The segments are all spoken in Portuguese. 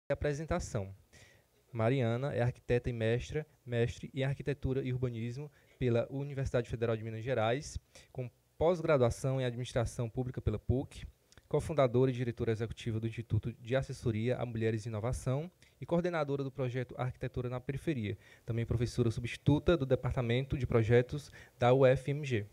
Apresentação. Mariana é arquiteta e mestre em Arquitetura e Urbanismo pela Universidade Federal de Minas Gerais, com pós-graduação em Administração Pública pela PUC, cofundadora e diretora executiva do Instituto de Assessoria a Mulheres e Inovação e coordenadora do projeto Arquitetura na Periferia, também professora substituta do Departamento de Projetos da UFMG.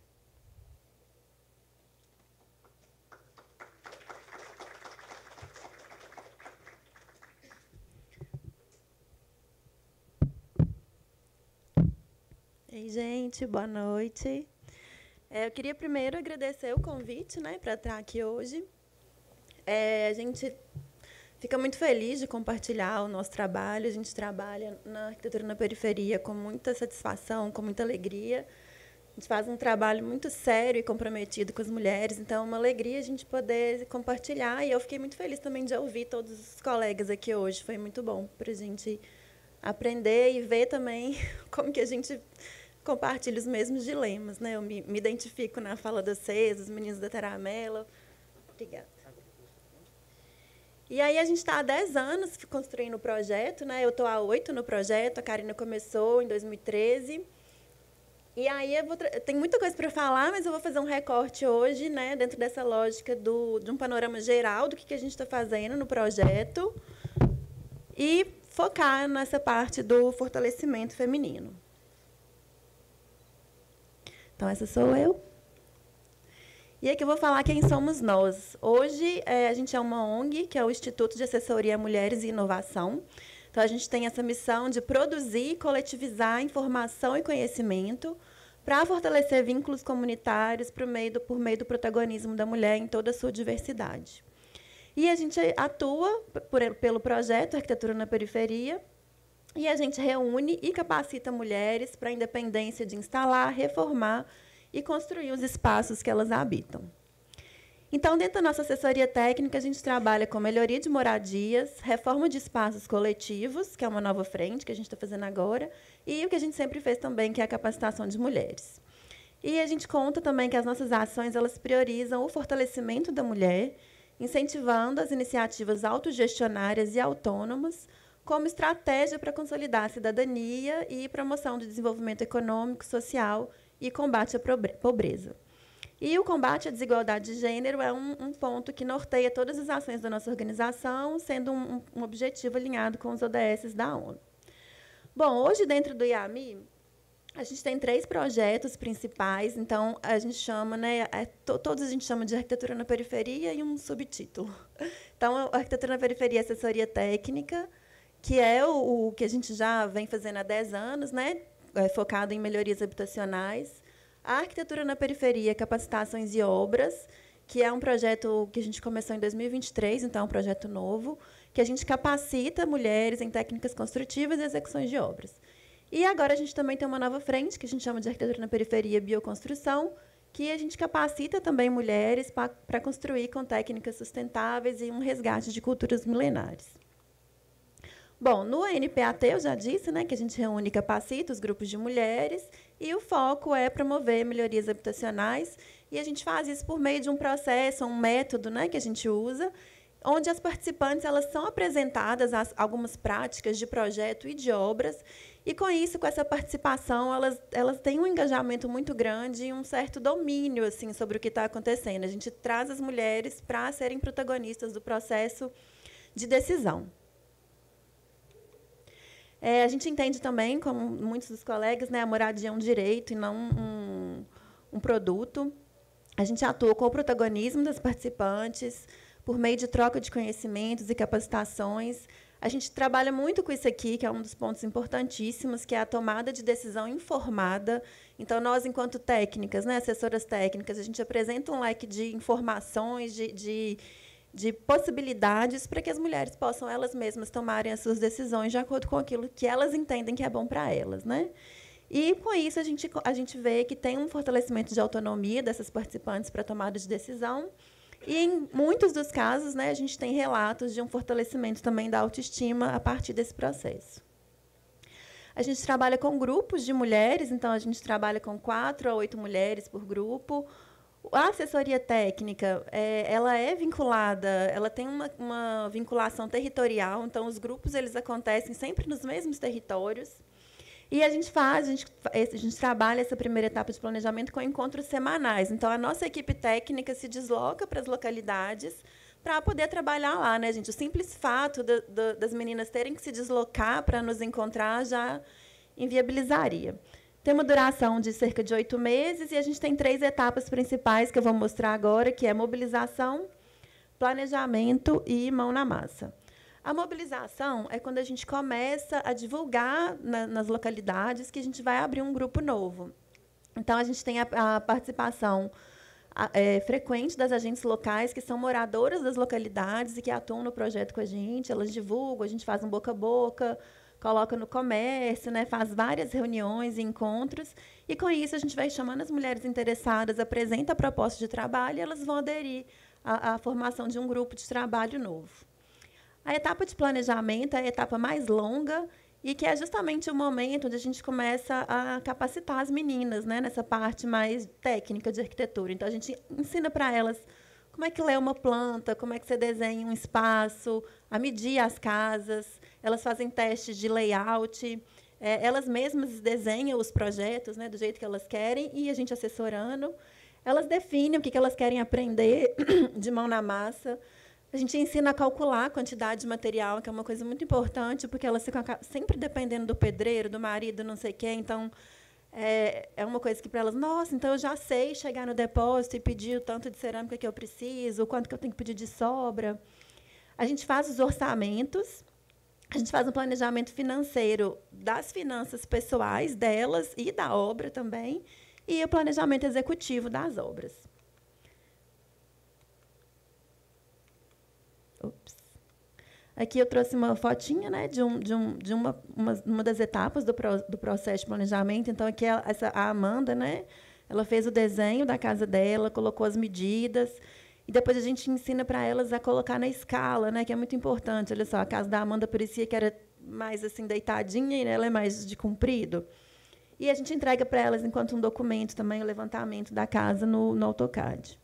Ei, gente, boa noite. Eu queria primeiro agradecer o convite, né, para estar aqui hoje. A gente fica muito feliz de compartilhar o nosso trabalho. A gente trabalha na arquitetura na periferia com muita satisfação, com muita alegria. A gente faz um trabalho muito sério e comprometido com as mulheres, então é uma alegria a gente poder compartilhar. E eu fiquei muito feliz também de ouvir todos os colegas aqui hoje. Foi muito bom para a gente aprender e ver também como que a gente compartilha os mesmos dilemas, né? Eu me identifico na fala da Cês, dos meninos da Teramela. Obrigada. E aí a gente está há 10 anos construindo o projeto, né? Eu estou há 8 no projeto, a Karina começou em 2013. E aí tem muita coisa para falar, mas eu vou fazer um recorte hoje, né, dentro dessa lógica de um panorama geral do que a gente está fazendo no projeto e focar nessa parte do fortalecimento feminino. Então, essa sou eu. E aqui eu vou falar quem somos nós. Hoje, a gente é uma ONG, que é o Instituto de Assessoria a Mulheres e Inovação. Então, a gente tem essa missão de produzir e coletivizar informação e conhecimento para fortalecer vínculos comunitários por meio do protagonismo da mulher em toda a sua diversidade. E a gente atua pelo projeto Arquitetura na Periferia, e a gente reúne e capacita mulheres para a independência de instalar, reformar e construir os espaços que elas habitam. Então, dentro da nossa assessoria técnica, a gente trabalha com melhoria de moradias, reforma de espaços coletivos, que é uma nova frente que a gente está fazendo agora, e o que a gente sempre fez também, que é a capacitação de mulheres. E a gente conta também que as nossas ações elas priorizam o fortalecimento da mulher, incentivando as iniciativas autogestionárias e autônomas, como estratégia para consolidar a cidadania e promoção do desenvolvimento econômico, social e combate à pobreza. E o combate à desigualdade de gênero é um ponto que norteia todas as ações da nossa organização, sendo um objetivo alinhado com os ODS da ONU. Bom, hoje, dentro do IAMI, a gente tem 3 projetos principais, então a gente chama, né, todos a gente chama de arquitetura na periferia e um subtítulo. Então, a arquitetura na periferia é assessoria técnica, que é o que a gente já vem fazendo há 10 anos, né, focado em melhorias habitacionais. A arquitetura na periferia, capacitações e obras, que é um projeto que a gente começou em 2023, então é um projeto novo, que a gente capacita mulheres em técnicas construtivas e execuções de obras. E agora a gente também tem uma nova frente, que a gente chama de arquitetura na periferia bioconstrução, que a gente capacita também mulheres para construir com técnicas sustentáveis e um resgate de culturas milenares. Bom, no NPAT, eu já disse, né, que a gente reúne e capacita os grupos de mulheres, e o foco é promover melhorias habitacionais, e a gente faz isso por meio de um processo, um método, né, que a gente usa, onde as participantes elas são apresentadas algumas práticas de projeto e de obras, e, com isso, com essa participação, elas têm um engajamento muito grande e um certo domínio assim, sobre o que está acontecendo. A gente traz as mulheres para serem protagonistas do processo de decisão. A gente entende também, como muitos dos colegas, né, a moradia é um direito e não um produto. A gente atua com o protagonismo das participantes, por meio de troca de conhecimentos e capacitações. A gente trabalha muito com isso aqui, que é um dos pontos importantíssimos, que é a tomada de decisão informada. Então, nós, enquanto técnicas, né, assessoras técnicas, a gente apresenta um leque de informações, de possibilidades para que as mulheres possam elas mesmas tomarem as suas decisões de acordo com aquilo que elas entendem que é bom para elas, né? E, com isso, a gente vê que tem um fortalecimento de autonomia dessas participantes para a tomada de decisão. E, em muitos dos casos, né, a gente tem relatos de um fortalecimento também da autoestima a partir desse processo. A gente trabalha com grupos de mulheres, então a gente trabalha com 4 a 8 mulheres por grupo. A assessoria técnica, ela é vinculada, ela tem uma vinculação territorial, então os grupos eles acontecem sempre nos mesmos territórios. E a gente trabalha essa primeira etapa de planejamento com encontros semanais. Então, a nossa equipe técnica se desloca para as localidades para poder trabalhar lá, né, gente? O simples fato das meninas terem que se deslocar para nos encontrar já inviabilizaria. Tem uma duração de cerca de 8 meses e a gente tem 3 etapas principais que eu vou mostrar agora, que é mobilização, planejamento e mão na massa. A mobilização é quando a gente começa a divulgar nas localidades que a gente vai abrir um grupo novo. Então, a gente tem a participação frequente das agentes locais, que são moradoras das localidades e que atuam no projeto com a gente. Elas divulgam, a gente faz um boca a boca, coloca no comércio, né, faz várias reuniões e encontros. E, com isso, a gente vai chamando as mulheres interessadas, apresenta a proposta de trabalho e elas vão aderir à formação de um grupo de trabalho novo. A etapa de planejamento é a etapa mais longa e que é justamente o momento onde a gente começa a capacitar as meninas, né, nessa parte mais técnica de arquitetura. Então, a gente ensina para elas como é que lê uma planta, como é que você desenha um espaço, a medir as casas. Elas fazem testes de layout, elas mesmas desenham os projetos, né, do jeito que elas querem, e a gente assessorando. Elas definem o que elas querem aprender de mão na massa. A gente ensina a calcular a quantidade de material, que é uma coisa muito importante, porque elas ficam sempre dependendo do pedreiro, do marido, não sei quem. Então, é uma coisa que, para elas, nossa, então eu já sei chegar no depósito e pedir o tanto de cerâmica que eu preciso, o quanto que eu tenho que pedir de sobra. A gente faz os orçamentos, a gente faz um planejamento financeiro das finanças pessoais delas e da obra também, e o planejamento executivo das obras. Ups. Aqui eu trouxe uma fotinha, né, de uma das etapas do processo de planejamento. Então, aqui a Amanda, né, ela fez o desenho da casa dela, colocou as medidas, e depois a gente ensina para elas a colocar na escala, né, que é muito importante. Olha só, a casa da Amanda parecia que era mais assim deitadinha, e ela é mais de comprido. E a gente entrega para elas, enquanto um documento, também o levantamento da casa no AutoCAD.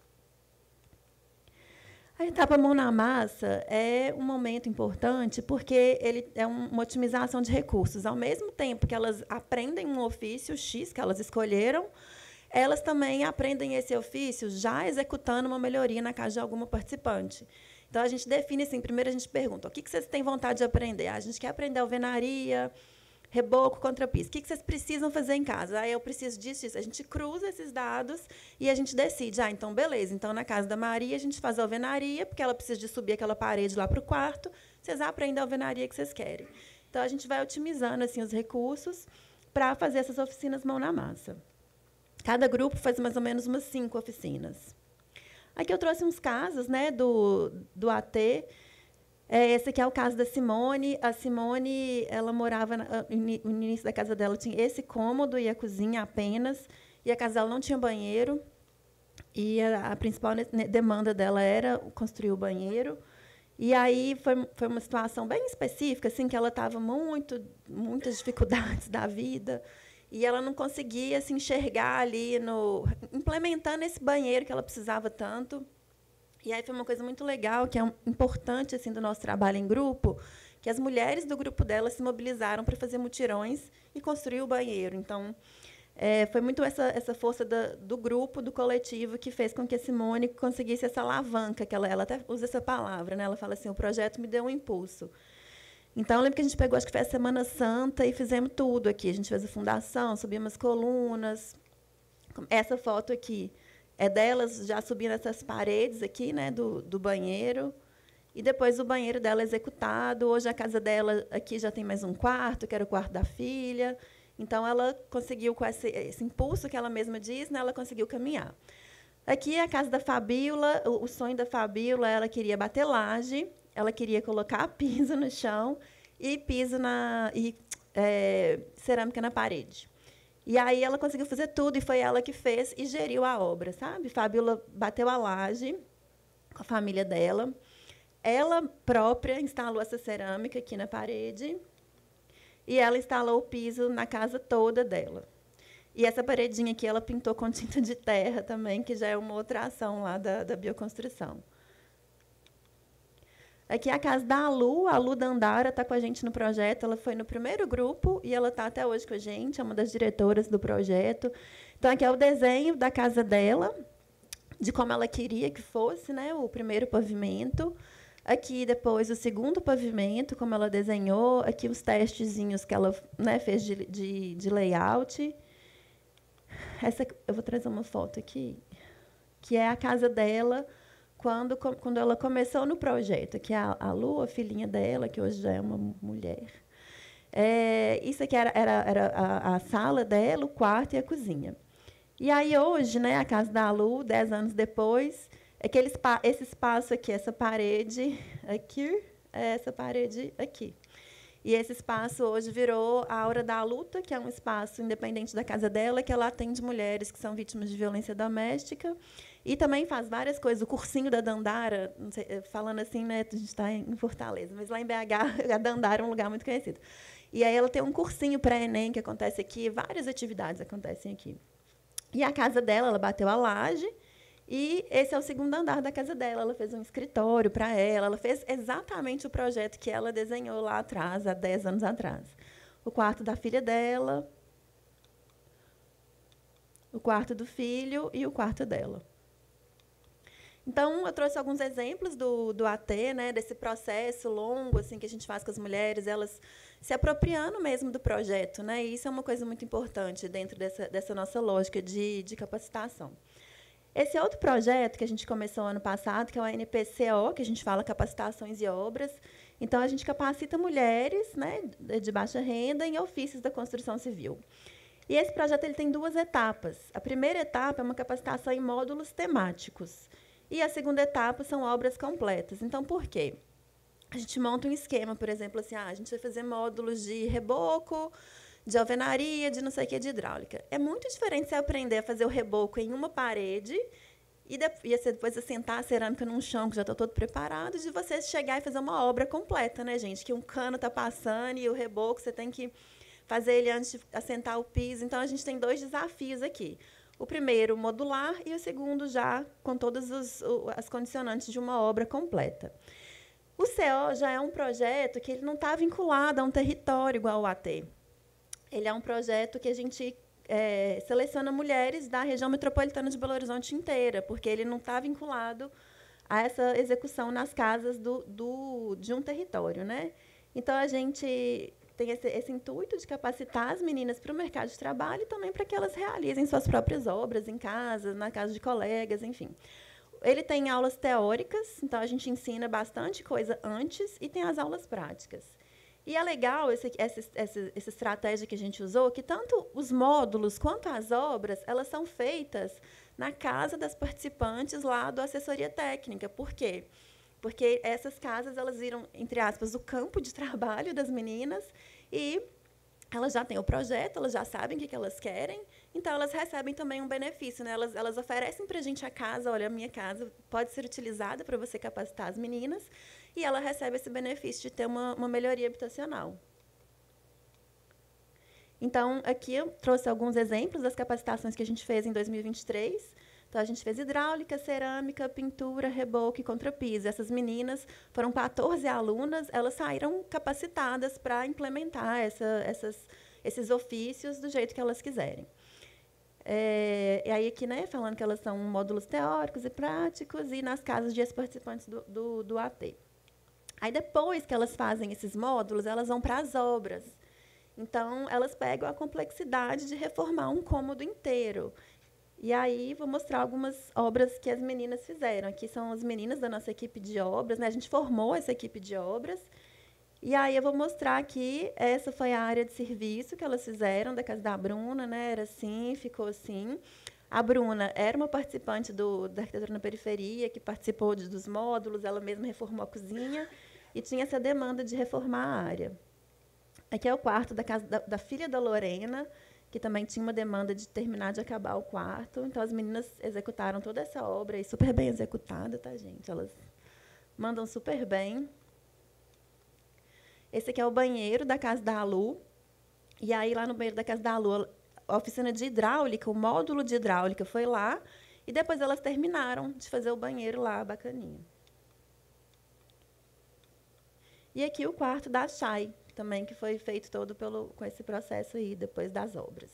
A etapa mão na massa é um momento importante porque ele é uma otimização de recursos. Ao mesmo tempo que elas aprendem um ofício X que elas escolheram, elas também aprendem esse ofício já executando uma melhoria na casa de alguma participante. Então, a gente define assim, primeiro a gente pergunta, o que vocês têm vontade de aprender? A gente quer aprender alvenaria, reboco, contrapiso. O que vocês precisam fazer em casa? Eu preciso disso, disso. A gente cruza esses dados e a gente decide. Então, beleza. Então, na casa da Maria, a gente faz a alvenaria, porque ela precisa de subir aquela parede lá para o quarto. Vocês aprendem a alvenaria que vocês querem. Então, a gente vai otimizando assim, os recursos para fazer essas oficinas mão na massa. Cada grupo faz mais ou menos umas 5 oficinas. Aqui eu trouxe uns casos, né, do AT. Esse aqui é o caso da Simone. A Simone, ela morava no início da casa dela, tinha esse cômodo e a cozinha apenas, e a casa dela não tinha banheiro. E a principal demanda dela era construir o banheiro. E aí foi uma situação bem específica, assim, que ela estava muitas dificuldades da vida, e ela não conseguia se enxergar ali implementando esse banheiro que ela precisava tanto. E aí foi uma coisa muito legal, que é importante assim do nosso trabalho em grupo, que as mulheres do grupo dela se mobilizaram para fazer mutirões e construir o banheiro. Então, foi muito essa força do grupo, do coletivo, que fez com que a Simone conseguisse essa alavanca, que ela até usa essa palavra, né? Ela fala assim, o projeto me deu um impulso. Então, eu lembro que a gente pegou, acho que foi a Semana Santa, e fizemos tudo aqui. A gente fez a fundação, subimos as colunas. Essa foto aqui é delas já subindo essas paredes aqui, né, do banheiro. E depois o banheiro dela executado. Hoje a casa dela aqui já tem mais um quarto, que era o quarto da filha. Então, ela conseguiu, com esse impulso que ela mesma diz, né, ela conseguiu caminhar. Aqui é a casa da Fabíola. O sonho da Fabíola, ela queria bater laje, ela queria colocar piso no chão e cerâmica na parede. E aí ela conseguiu fazer tudo, e foi ela que fez e geriu a obra, sabe? Fabíola bateu a laje com a família dela. Ela própria instalou essa cerâmica aqui na parede, e ela instalou o piso na casa toda dela. E essa paredinha aqui, ela pintou com tinta de terra também, que já é uma outra ação lá da bioconstrução. Aqui é a casa da Lu Dandara está com a gente no projeto. Ela foi no primeiro grupo e ela está até hoje com a gente, é uma das diretoras do projeto. Então, aqui é o desenho da casa dela, de como ela queria que fosse, né, o primeiro pavimento. Aqui, depois, o segundo pavimento, como ela desenhou. Aqui, os testezinhos que ela, né, fez de layout. Eu vou trazer uma foto aqui, que é a casa dela, quando ela começou no projeto, que é a Lu, a filhinha dela, que hoje já é uma mulher. Isso aqui era a sala dela, o quarto e a cozinha. E aí, hoje, né, a casa da Lu, 10 anos depois, esse espaço aqui, essa parede aqui, essa parede aqui. E esse espaço hoje virou a Aura da Luta, que é um espaço independente da casa dela, que ela atende mulheres que são vítimas de violência doméstica. E também faz várias coisas. O cursinho da Dandara, não sei, falando assim, né, a gente está em Fortaleza, mas lá em BH, a Dandara é um lugar muito conhecido. E aí ela tem um cursinho pré-ENEM que acontece aqui, várias atividades acontecem aqui. E a casa dela, ela bateu a laje, e esse é o segundo andar da casa dela. Ela fez um escritório para ela fez exatamente o projeto que ela desenhou lá atrás, há 10 anos atrás. O quarto da filha dela, o quarto do filho e o quarto dela. Então, eu trouxe alguns exemplos do AT, né, desse processo longo assim, que a gente faz com as mulheres, elas se apropriando mesmo do projeto. Né, e isso é uma coisa muito importante dentro dessa nossa lógica de capacitação. Esse outro projeto que a gente começou ano passado, que é o NPCO, que a gente fala capacitações e obras. Então, a gente capacita mulheres, né, de baixa renda em ofícios da construção civil. E esse projeto ele tem 2 etapas. A primeira etapa é uma capacitação em módulos temáticos. E a segunda etapa são obras completas. Então, por quê? A gente monta um esquema, por exemplo, assim, a gente vai fazer módulos de reboco, de alvenaria, de não sei o que, de hidráulica. É muito diferente você aprender a fazer o reboco em uma parede e depois assentar a cerâmica num chão que já está todo preparado, de você chegar e fazer uma obra completa, né, gente? Que um cano está passando e o reboco você tem que fazer ele antes de assentar o piso. Então, a gente tem 2 desafios aqui. O primeiro, modular, e o segundo, já com todas as condicionantes de uma obra completa. O CO já é um projeto que ele não está vinculado a um território igual ao AT. Ele é um projeto que a gente seleciona mulheres da região metropolitana de Belo Horizonte inteira, porque ele não está vinculado a essa execução nas casas de um território. Né? Então, a gente tem esse intuito de capacitar as meninas para o mercado de trabalho e também para que elas realizem suas próprias obras em casa, na casa de colegas, enfim. Ele tem aulas teóricas, então a gente ensina bastante coisa antes, e tem as aulas práticas. E é legal essa estratégia que a gente usou, que tanto os módulos quanto as obras, elas são feitas na casa das participantes lá do assessoria técnica. Por quê? Porque essas casas elas viram, entre aspas, o campo de trabalho das meninas, e elas já têm o projeto, elas já sabem o que elas querem, então elas recebem também um benefício. Né? Elas oferecem para a gente a casa, olha, a minha casa pode ser utilizada para você capacitar as meninas, e ela recebe esse benefício de ter uma melhoria habitacional. Então, aqui eu trouxe alguns exemplos das capacitações que a gente fez em 2023. Então, a gente fez hidráulica, cerâmica, pintura, reboco e contrapiso. Essas meninas foram 14 alunas, elas saíram capacitadas para implementar esses ofícios do jeito que elas quiserem. E aí, aqui, né, falando que elas são módulos teóricos e práticos, e nas casas de ex-participantes do AT. Aí, depois que elas fazem esses módulos, elas vão para as obras. Então, elas pegam a complexidade de reformar um cômodo inteiro. E aí, vou mostrar algumas obras que as meninas fizeram. Aqui são as meninas da nossa equipe de obras. Né? A gente formou essa equipe de obras. E aí, eu vou mostrar aqui, essa foi a área de serviço que elas fizeram, da casa da Bruna. Né? Era assim, ficou assim. A Bruna era uma participante da arquitetura na periferia, que participou dos módulos, ela mesma reformou a cozinha, e tinha essa demanda de reformar a área. Aqui é o quarto da casa da filha da Lorena, que também tinha uma demanda de terminar de acabar o quarto. Então, as meninas executaram toda essa obra, e super bem executada, tá, gente? Elas mandam super bem. Esse aqui é o banheiro da casa da Lu. E aí, lá no banheiro da casa da Lu, a oficina de hidráulica, o módulo de hidráulica foi lá, e depois elas terminaram de fazer o banheiro lá, bacaninha. E aqui o quarto da Chay, também, que foi feito todo com esse processo aí, depois das obras.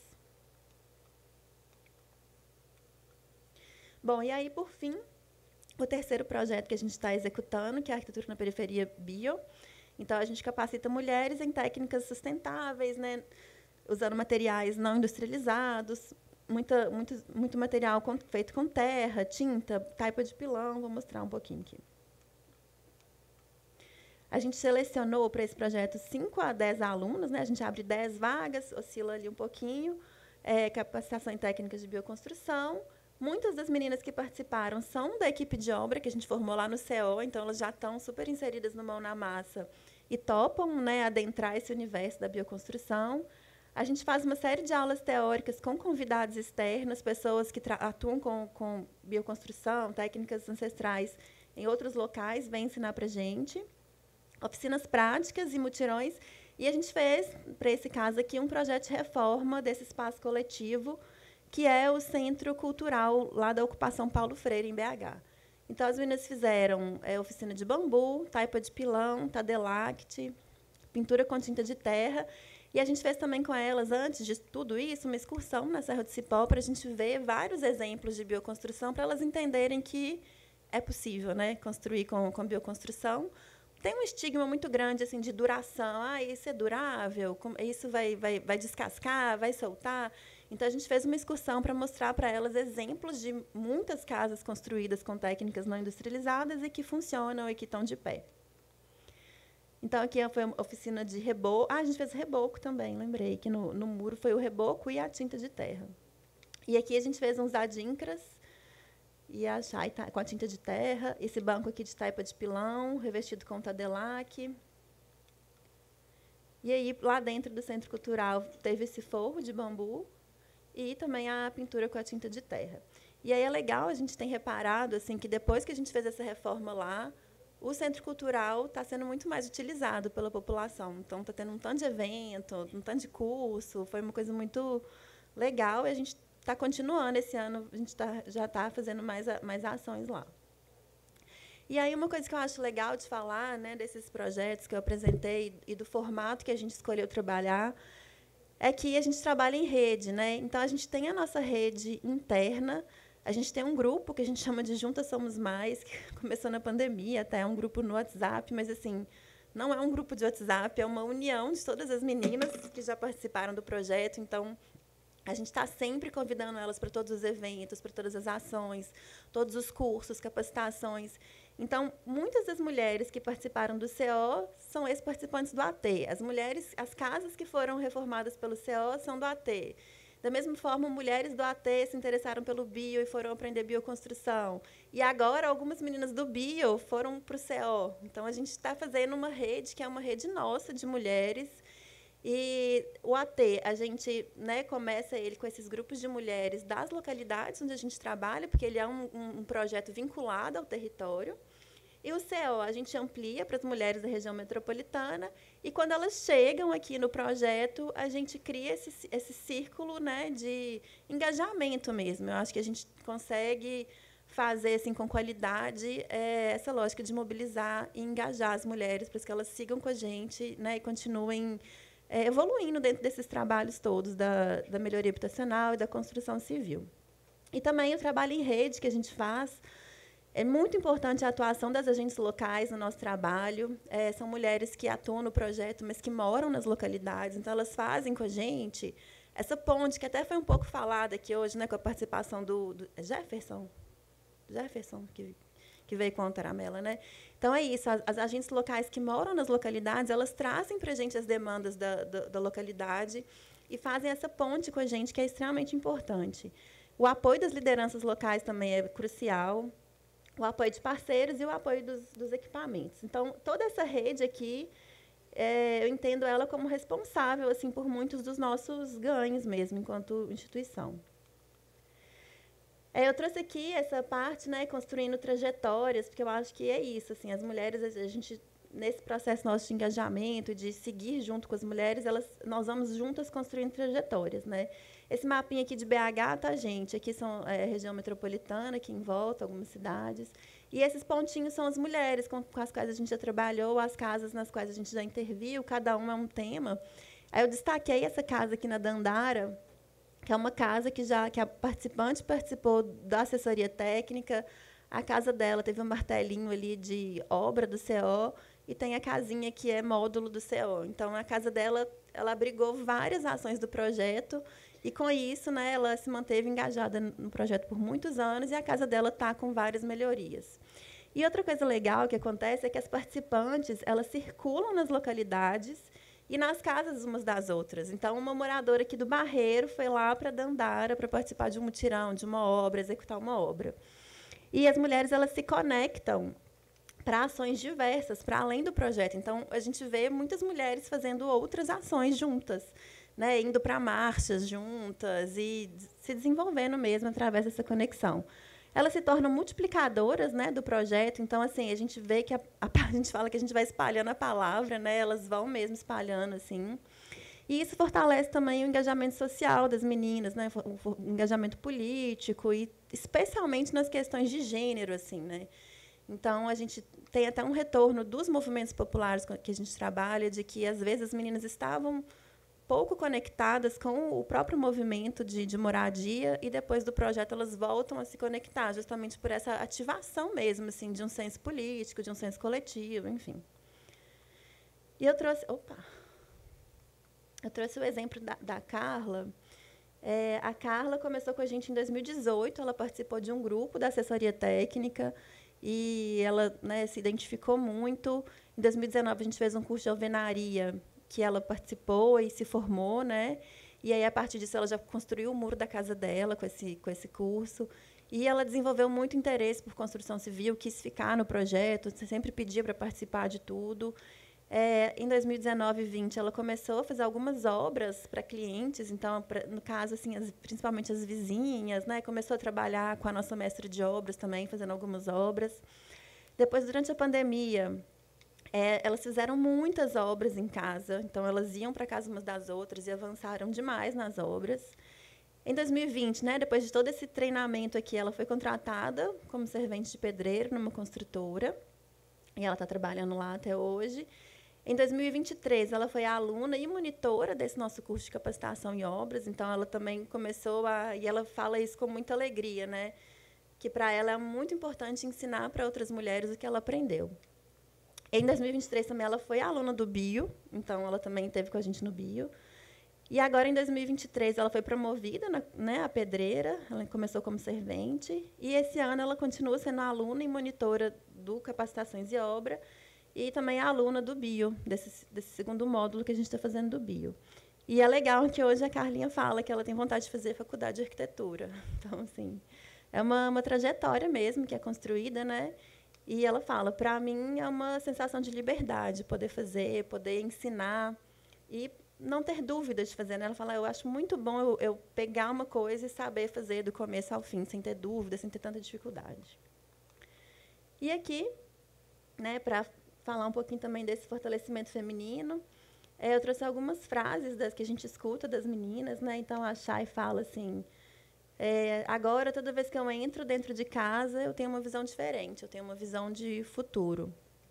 Bom, e aí, por fim, o terceiro projeto que a gente está executando, que é a arquitetura na periferia bio. Então, a gente capacita mulheres em técnicas sustentáveis, né, usando materiais não industrializados, muito material feito com terra, tinta, taipa de pilão. Vou mostrar um pouquinho aqui. A gente selecionou para esse projeto 5 a 10 alunos, né? A gente abre 10 vagas, oscila ali um pouquinho, capacitação em técnicas de bioconstrução. Muitas das meninas que participaram são da equipe de obra que a gente formou lá no CO, então elas já estão super inseridas no mão na massa e topam, né, adentrar esse universo da bioconstrução. A gente faz uma série de aulas teóricas com convidados externos, pessoas que atuam com bioconstrução, técnicas ancestrais em outros locais, vêm ensinar para a gente. Oficinas práticas e mutirões. E a gente fez, para esse caso aqui, um projeto de reforma desse espaço coletivo, que é o Centro Cultural lá da Ocupação Paulo Freire, em BH. Então, as meninas fizeram oficina de bambu, taipa de pilão, tadelacte, pintura com tinta de terra. E a gente fez também com elas, antes de tudo isso, uma excursão na Serra do Cipó, para a gente ver vários exemplos de bioconstrução, para elas entenderem que é possível, né, construir com bioconstrução. Tem um estigma muito grande assim, de duração. Isso é durável, isso vai descascar, vai soltar. Então, a gente fez uma excursão para mostrar para elas exemplos de muitas casas construídas com técnicas não industrializadas e que funcionam e que estão de pé. Então, aqui foi uma oficina de reboco. A gente fez reboco também, lembrei que no muro foi o reboco e a tinta de terra. E aqui a gente fez uns adinkras e a Chay com a tinta de terra, esse banco aqui de taipa de pilão, revestido com tadelac. E aí, lá dentro do Centro Cultural, teve esse forro de bambu e também a pintura com a tinta de terra. E aí é legal, a gente tem reparado assim, que depois que a gente fez essa reforma lá, o Centro Cultural está sendo muito mais utilizado pela população. Então, está tendo um tanto de evento, um tanto de curso, foi uma coisa muito legal e a gente está continuando esse ano, a gente já está fazendo mais ações lá. E aí, uma coisa que eu acho legal de falar, né, desses projetos que eu apresentei e do formato que a gente escolheu trabalhar, é que a gente trabalha em rede, né? Então, a gente tem a nossa rede interna, a gente tem um grupo que a gente chama de Juntas Somos Mais, que começou na pandemia, até é um grupo no WhatsApp, mas, assim, não é um grupo de WhatsApp, é uma união de todas as meninas que já participaram do projeto. Então, a gente está sempre convidando elas para todos os eventos, para todas as ações, todos os cursos, capacitações. Então, muitas das mulheres que participaram do CO são ex-participantes do AT. As casas que foram reformadas pelo CO são do AT. Da mesma forma, mulheres do AT se interessaram pelo bio e foram aprender bioconstrução. E agora, algumas meninas do bio foram para o CO. Então, a gente está fazendo uma rede, que é uma rede nossa, de mulheres. E o AT, a gente, né, começa ele com esses grupos de mulheres das localidades onde a gente trabalha, porque ele é um projeto vinculado ao território. E o CO, a gente amplia para as mulheres da região metropolitana, e quando elas chegam aqui no projeto, a gente cria esse círculo, né, de engajamento mesmo. Eu acho que a gente consegue fazer assim, com qualidade essa lógica de mobilizar e engajar as mulheres para que elas sigam com a gente, né, e continuem evoluindo dentro desses trabalhos todos da melhoria habitacional e da construção civil. E também o trabalho em rede que a gente faz. É muito importante a atuação das agentes locais no nosso trabalho. São mulheres que atuam no projeto, mas que moram nas localidades. Então, elas fazem com a gente essa ponte, que até foi um pouco falada aqui hoje, né, com a participação do Jefferson, que veio com a Taramela, né? Então, é isso. As agentes locais que moram nas localidades, elas trazem para a gente as demandas da localidade e fazem essa ponte com a gente, que é extremamente importante. O apoio das lideranças locais também é crucial, o apoio de parceiros e o apoio dos equipamentos. Então, toda essa rede aqui, eu entendo ela como responsável assim, por muitos dos nossos ganhos mesmo, enquanto instituição. Eu trouxe aqui essa parte, né, construindo trajetórias, porque eu acho que é isso. Assim, as mulheres, a gente nesse processo nosso de engajamento, de seguir junto com as mulheres, nós vamos juntas construindo trajetórias, né? Esse mapinha aqui de BH, tá, gente? Aqui são região metropolitana, aqui em volta, algumas cidades. E esses pontinhos são as mulheres com as quais a gente já trabalhou, as casas nas quais a gente já interviu, cada uma é um tema. Aí eu destaquei essa casa aqui na Dandara, que é uma casa que a participante participou da assessoria técnica. A casa dela teve um martelinho ali de obra do CO e tem a casinha que é módulo do CO. Então, a casa dela, ela abrigou várias ações do projeto e, com isso, né, ela se manteve engajada no projeto por muitos anos e a casa dela está com várias melhorias. E outra coisa legal que acontece é que as participantes, elas circulam nas localidades e nas casas umas das outras. Então, uma moradora aqui do Barreiro foi lá para Dandara para participar de um mutirão, de uma obra, executar uma obra. E as mulheres, elas se conectam para ações diversas, para além do projeto. Então, a gente vê muitas mulheres fazendo outras ações juntas, né, indo para marchas juntas e se desenvolvendo mesmo através dessa conexão. Elas se tornam multiplicadoras, né, do projeto. Então, assim, a gente vê que a gente fala que a gente vai espalhando a palavra, né, elas vão mesmo espalhando, assim. E isso fortalece também o engajamento social das meninas, né, o engajamento político e especialmente nas questões de gênero, assim, né. Então, a gente tem até um retorno dos movimentos populares que a gente trabalha, de que, às vezes, as meninas estavam pouco conectadas com o próprio movimento de moradia e, depois do projeto, elas voltam a se conectar, justamente por essa ativação mesmo, assim, de um senso político, de um senso coletivo, enfim. E eu trouxe o exemplo da Carla. A Carla começou com a gente em 2018, ela participou de um grupo da assessoria técnica e ela, né, se identificou muito. Em 2019, a gente fez um curso de alvenaria, que ela participou e se formou, né? E aí, a partir disso, ela já construiu o muro da casa dela com esse curso. E ela desenvolveu muito interesse por construção civil, quis ficar no projeto, sempre pedia para participar de tudo. Em 2019 e 2020, ela começou a fazer algumas obras para clientes. Então, no caso, assim, principalmente as vizinhas, né? Começou a trabalhar com a nossa mestra de obras também, fazendo algumas obras. Depois, durante a pandemia, elas fizeram muitas obras em casa, então elas iam para casa umas das outras e avançaram demais nas obras. Em 2020, né, depois de todo esse treinamento aqui, ela foi contratada como servente de pedreiro numa construtora, e ela está trabalhando lá até hoje. Em 2023, ela foi aluna e monitora desse nosso curso de capacitação em obras, então ela também começou e ela fala isso com muita alegria, né, que para ela é muito importante ensinar para outras mulheres o que ela aprendeu. Em 2023, também, ela foi aluna do Bio, então ela também esteve com a gente no Bio. E agora, em 2023, ela foi promovida a pedreira, ela começou como servente, e esse ano ela continua sendo aluna e monitora do Capacitações e Obra, e também aluna do Bio, desse segundo módulo que a gente está fazendo do Bio. E é legal que hoje a Carlinha fala que ela tem vontade de fazer faculdade de arquitetura. Então, assim, é uma trajetória mesmo que é construída, né? E ela fala, para mim é uma sensação de liberdade poder fazer, poder ensinar e não ter dúvidas de fazer, né? Ela fala, eu acho muito bom eu pegar uma coisa e saber fazer do começo ao fim, sem ter dúvidas, sem ter tanta dificuldade. E aqui, né, para falar um pouquinho também desse fortalecimento feminino, eu trouxe algumas frases que a gente escuta das meninas, né? Então, a Chay fala assim, agora, toda vez que eu entro dentro de casa, eu tenho uma visão diferente, eu tenho uma visão de futuro.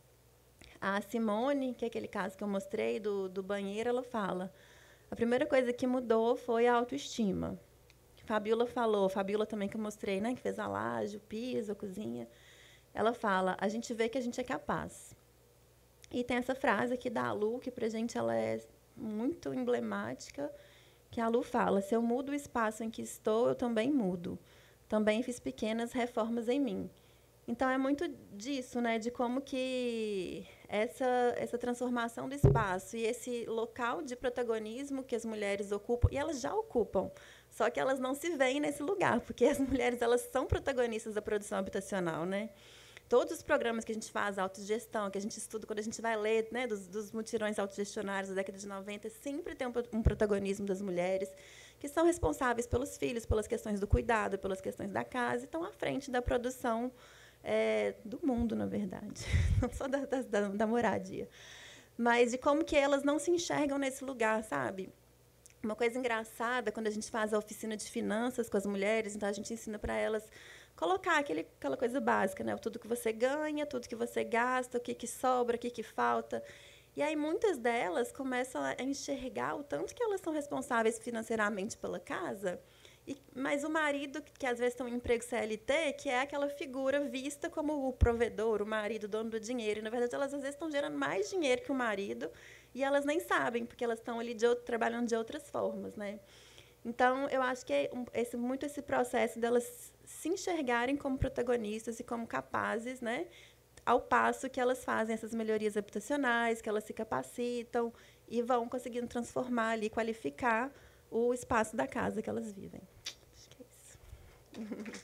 A Simone, que é aquele caso que eu mostrei do banheiro, ela fala, a primeira coisa que mudou foi a autoestima. Fabiola falou, Fabiola também que eu mostrei, né, que fez a laje, o piso, a cozinha, ela fala, a gente vê que a gente é capaz. E tem essa frase aqui da Lu, que para a gente ela é muito emblemática, que a Lu fala, se eu mudo o espaço em que estou, eu também mudo. Também fiz pequenas reformas em mim. Então, é muito disso, né, de como que essa transformação do espaço e esse local de protagonismo que as mulheres ocupam, e elas já ocupam, só que elas não se veem nesse lugar, porque as mulheres elas são protagonistas da produção habitacional, né? Todos os programas que a gente faz, autogestão, que a gente estuda quando a gente vai ler, né, dos mutirões autogestionários da década de 90, sempre tem um protagonismo das mulheres, que são responsáveis pelos filhos, pelas questões do cuidado, pelas questões da casa, e estão à frente da produção do mundo, na verdade, não só da moradia, mas de como que elas não se enxergam nesse lugar, sabe? Uma coisa engraçada, quando a gente faz a oficina de finanças com as mulheres, então a gente ensina para elas colocar aquela coisa básica, né? Tudo que você ganha, tudo que você gasta, o que sobra, o que falta. E aí muitas delas começam a enxergar o tanto que elas são responsáveis financeiramente pela casa, mas o marido, que às vezes tem um emprego CLT, que é aquela figura vista como o provedor, o marido, o dono do dinheiro. E, na verdade, elas às vezes estão gerando mais dinheiro que o marido e elas nem sabem, porque elas estão ali trabalhando de outras formas, né? Então, eu acho que é muito esse processo delas se enxergarem como protagonistas e como capazes, né? Ao passo que elas fazem essas melhorias habitacionais, que elas se capacitam e vão conseguindo transformar ali, qualificar o espaço da casa que elas vivem. Acho que é isso.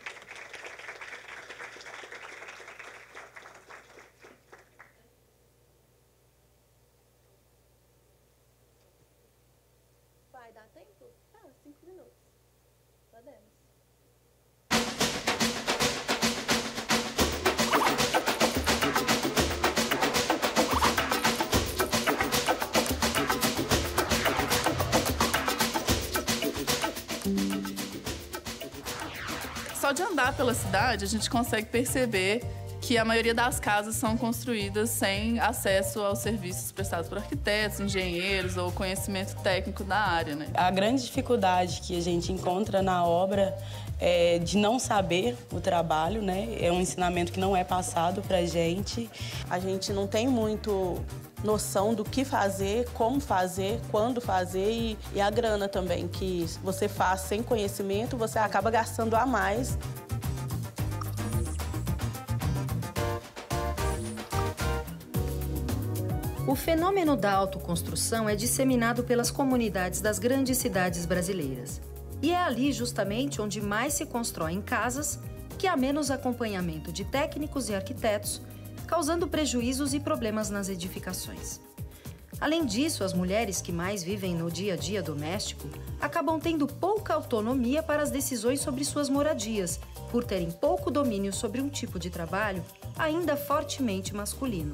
Vai dar tempo? 5 minutos. Podemos. Só de andar pela cidade, a gente consegue perceber que a maioria das casas são construídas sem acesso aos serviços prestados por arquitetos, engenheiros ou conhecimento técnico da área, né? A grande dificuldade que a gente encontra na obra é de não saber o trabalho, né? É um ensinamento que não é passado pra gente. A gente não tem muito noção do que fazer, como fazer, quando fazer e a grana também, que você faz sem conhecimento, você acaba gastando a mais. O fenômeno da autoconstrução é disseminado pelas comunidades das grandes cidades brasileiras. E é ali justamente onde mais se constroem casas que há menos acompanhamento de técnicos e arquitetos, causando prejuízos e problemas nas edificações. Além disso, as mulheres que mais vivem no dia a dia doméstico acabam tendo pouca autonomia para as decisões sobre suas moradias, por terem pouco domínio sobre um tipo de trabalho ainda fortemente masculino.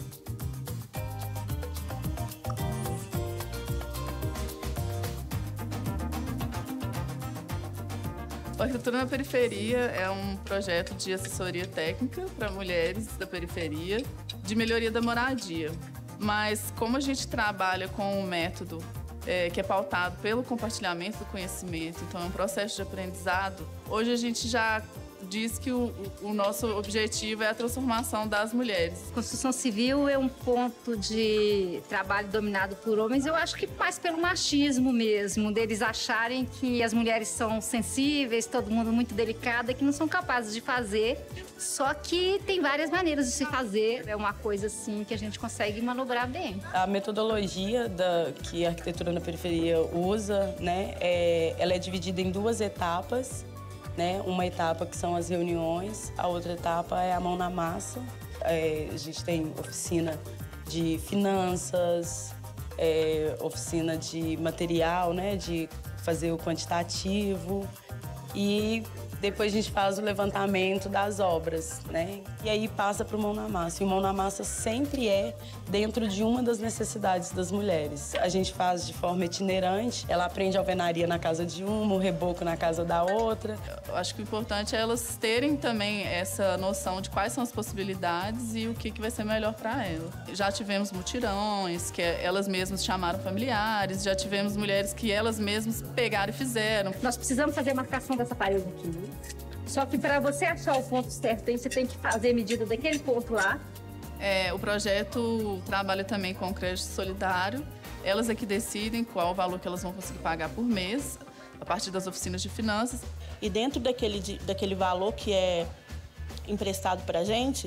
A Arquitetura na Periferia é um projeto de assessoria técnica para mulheres da periferia, de melhoria da moradia. Mas como a gente trabalha com um método que é pautado pelo compartilhamento do conhecimento, então é um processo de aprendizado, hoje a gente já diz que o nosso objetivo é a transformação das mulheres. Construção civil é um ponto de trabalho dominado por homens, eu acho que mais pelo machismo mesmo, deles acharem que as mulheres são sensíveis, todo mundo muito delicada, que não são capazes de fazer. Só que tem várias maneiras de se fazer, é uma coisa assim que a gente consegue manobrar bem. A metodologia que a Arquitetura na Periferia usa, né, ela é dividida em 2 etapas. Né? Uma etapa que são as reuniões, a outra etapa é a mão na massa. A gente tem oficina de finanças, oficina de material, né? De fazer o quantitativo e depois a gente faz o levantamento das obras, né? E aí passa para o mão na massa. E o mão na massa sempre é dentro de uma das necessidades das mulheres. A gente faz de forma itinerante. Ela aprende alvenaria na casa de uma, o reboco na casa da outra. Eu acho que o importante é elas terem também essa noção de quais são as possibilidades e o que vai ser melhor para elas. Já tivemos mutirões, que elas mesmas chamaram familiares, já tivemos mulheres que elas mesmas pegaram e fizeram. Nós precisamos fazer a marcação dessa parede aqui. Só que para você achar o ponto certo, aí você tem que fazer a medida daquele ponto lá. O projeto trabalha também com o crédito solidário. Elas é que decidem qual o valor que elas vão conseguir pagar por mês, a partir das oficinas de finanças. E dentro daquele valor que é emprestado para a gente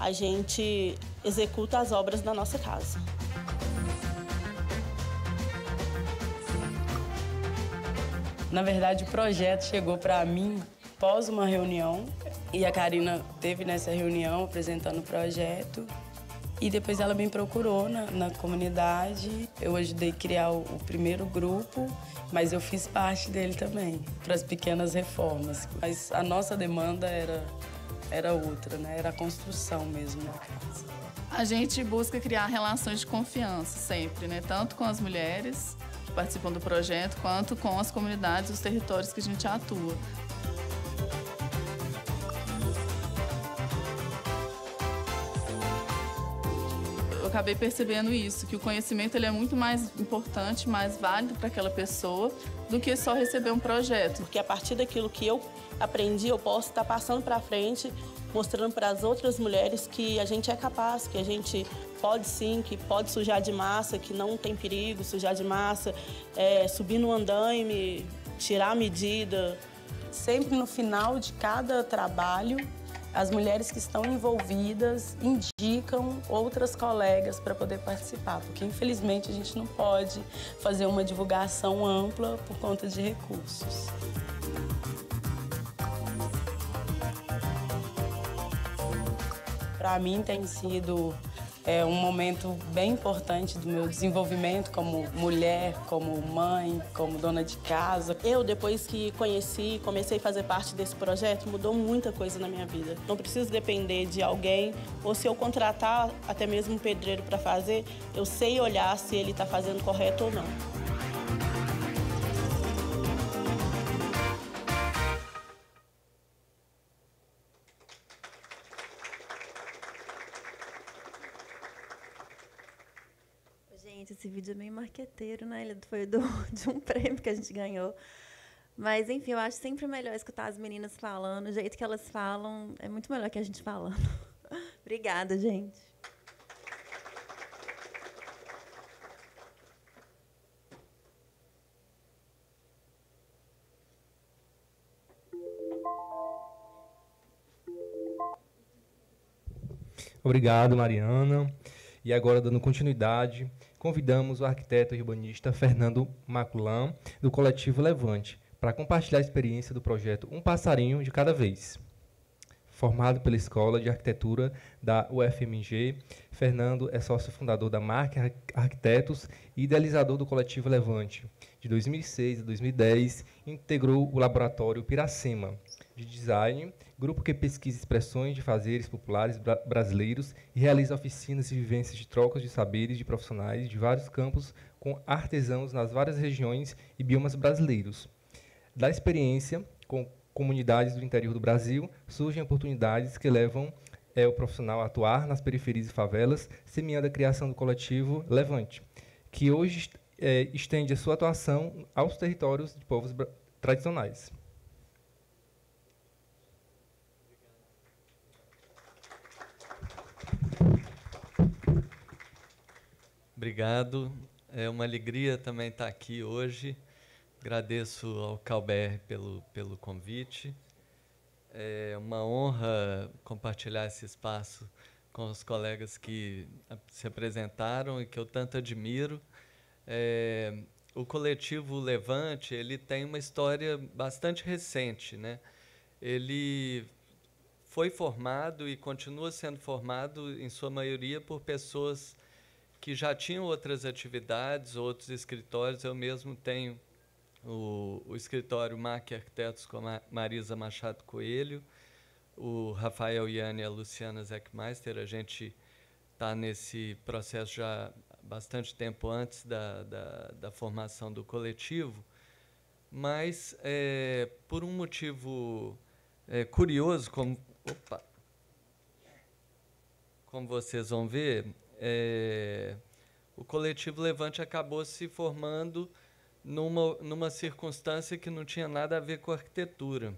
executa as obras da nossa casa. Na verdade, o projeto chegou para mim após uma reunião e a Karina esteve nessa reunião apresentando o projeto e depois ela me procurou na comunidade. Eu ajudei a criar o primeiro grupo, mas eu fiz parte dele também, para as pequenas reformas. Mas a nossa demanda era era outra, né? Era a construção mesmo da casa. A gente busca criar relações de confiança sempre, né? Tanto com as mulheres que participam do projeto, quanto com as comunidades, os territórios que a gente atua. Eu acabei percebendo isso, que o conhecimento ele é muito mais importante, mais válido para aquela pessoa do que só receber um projeto. Porque a partir daquilo que eu aprendi, eu posso estar passando para frente, mostrando para as outras mulheres que a gente é capaz, que a gente pode sim, que pode sujar de massa, que não tem perigo sujar de massa, subir no andaime, tirar a medida. Sempre no final de cada trabalho, as mulheres que estão envolvidas indicam outras colegas para poder participar, porque infelizmente a gente não pode fazer uma divulgação ampla por conta de recursos. Para mim tem sido um momento bem importante do meu desenvolvimento como mulher, como mãe, como dona de casa. Eu, depois que conheci, comecei a fazer parte desse projeto, mudou muita coisa na minha vida. Não preciso depender de alguém, ou se eu contratar até mesmo um pedreiro para fazer, eu sei olhar se ele está fazendo correto ou não. Gente, esse vídeo é meio marqueteiro, né? Ele foi de um prêmio que a gente ganhou. Mas, enfim, eu acho sempre melhor escutar as meninas falando. O jeito que elas falam é muito melhor que a gente falando. Obrigada, gente. Obrigado, Mariana. E agora, dando continuidade, convidamos o arquiteto e urbanista Fernando Maculan, do coletivo Levante, para compartilhar a experiência do projeto Um Passarinho de Cada Vez. Formado pela Escola de Arquitetura da UFMG, Fernando é sócio fundador da Marca Arquitetos e idealizador do coletivo Levante. De 2006 a 2010, integrou o Laboratório Piracema, de Design, grupo que pesquisa expressões de fazeres populares brasileiros e realiza oficinas e vivências de trocas de saberes de profissionais de vários campos com artesãos nas várias regiões e biomas brasileiros. Da experiência com comunidades do interior do Brasil, surgem oportunidades que levam o profissional a atuar nas periferias e favelas, semeando a criação do coletivo Levante, que hoje estende a sua atuação aos territórios de povos tradicionais. Obrigado. É uma alegria também estar aqui hoje. Agradeço ao CalBR pelo convite. É uma honra compartilhar esse espaço com os colegas que se apresentaram e que eu tanto admiro. O coletivo Levante, ele tem uma história bastante recente, né? Ele foi formado e continua sendo formado, em sua maioria, por pessoas que já tinham outras atividades, outros escritórios. Eu mesmo tenho o escritório MAC Arquitetos com a Marisa Machado Coelho, o Rafael Iane e a Luciana Zeckmeister. A gente está nesse processo já há bastante tempo antes da formação do coletivo, mas por um motivo curioso, como vocês vão ver, o coletivo Levante acabou se formando numa circunstância que não tinha nada a ver com a arquitetura.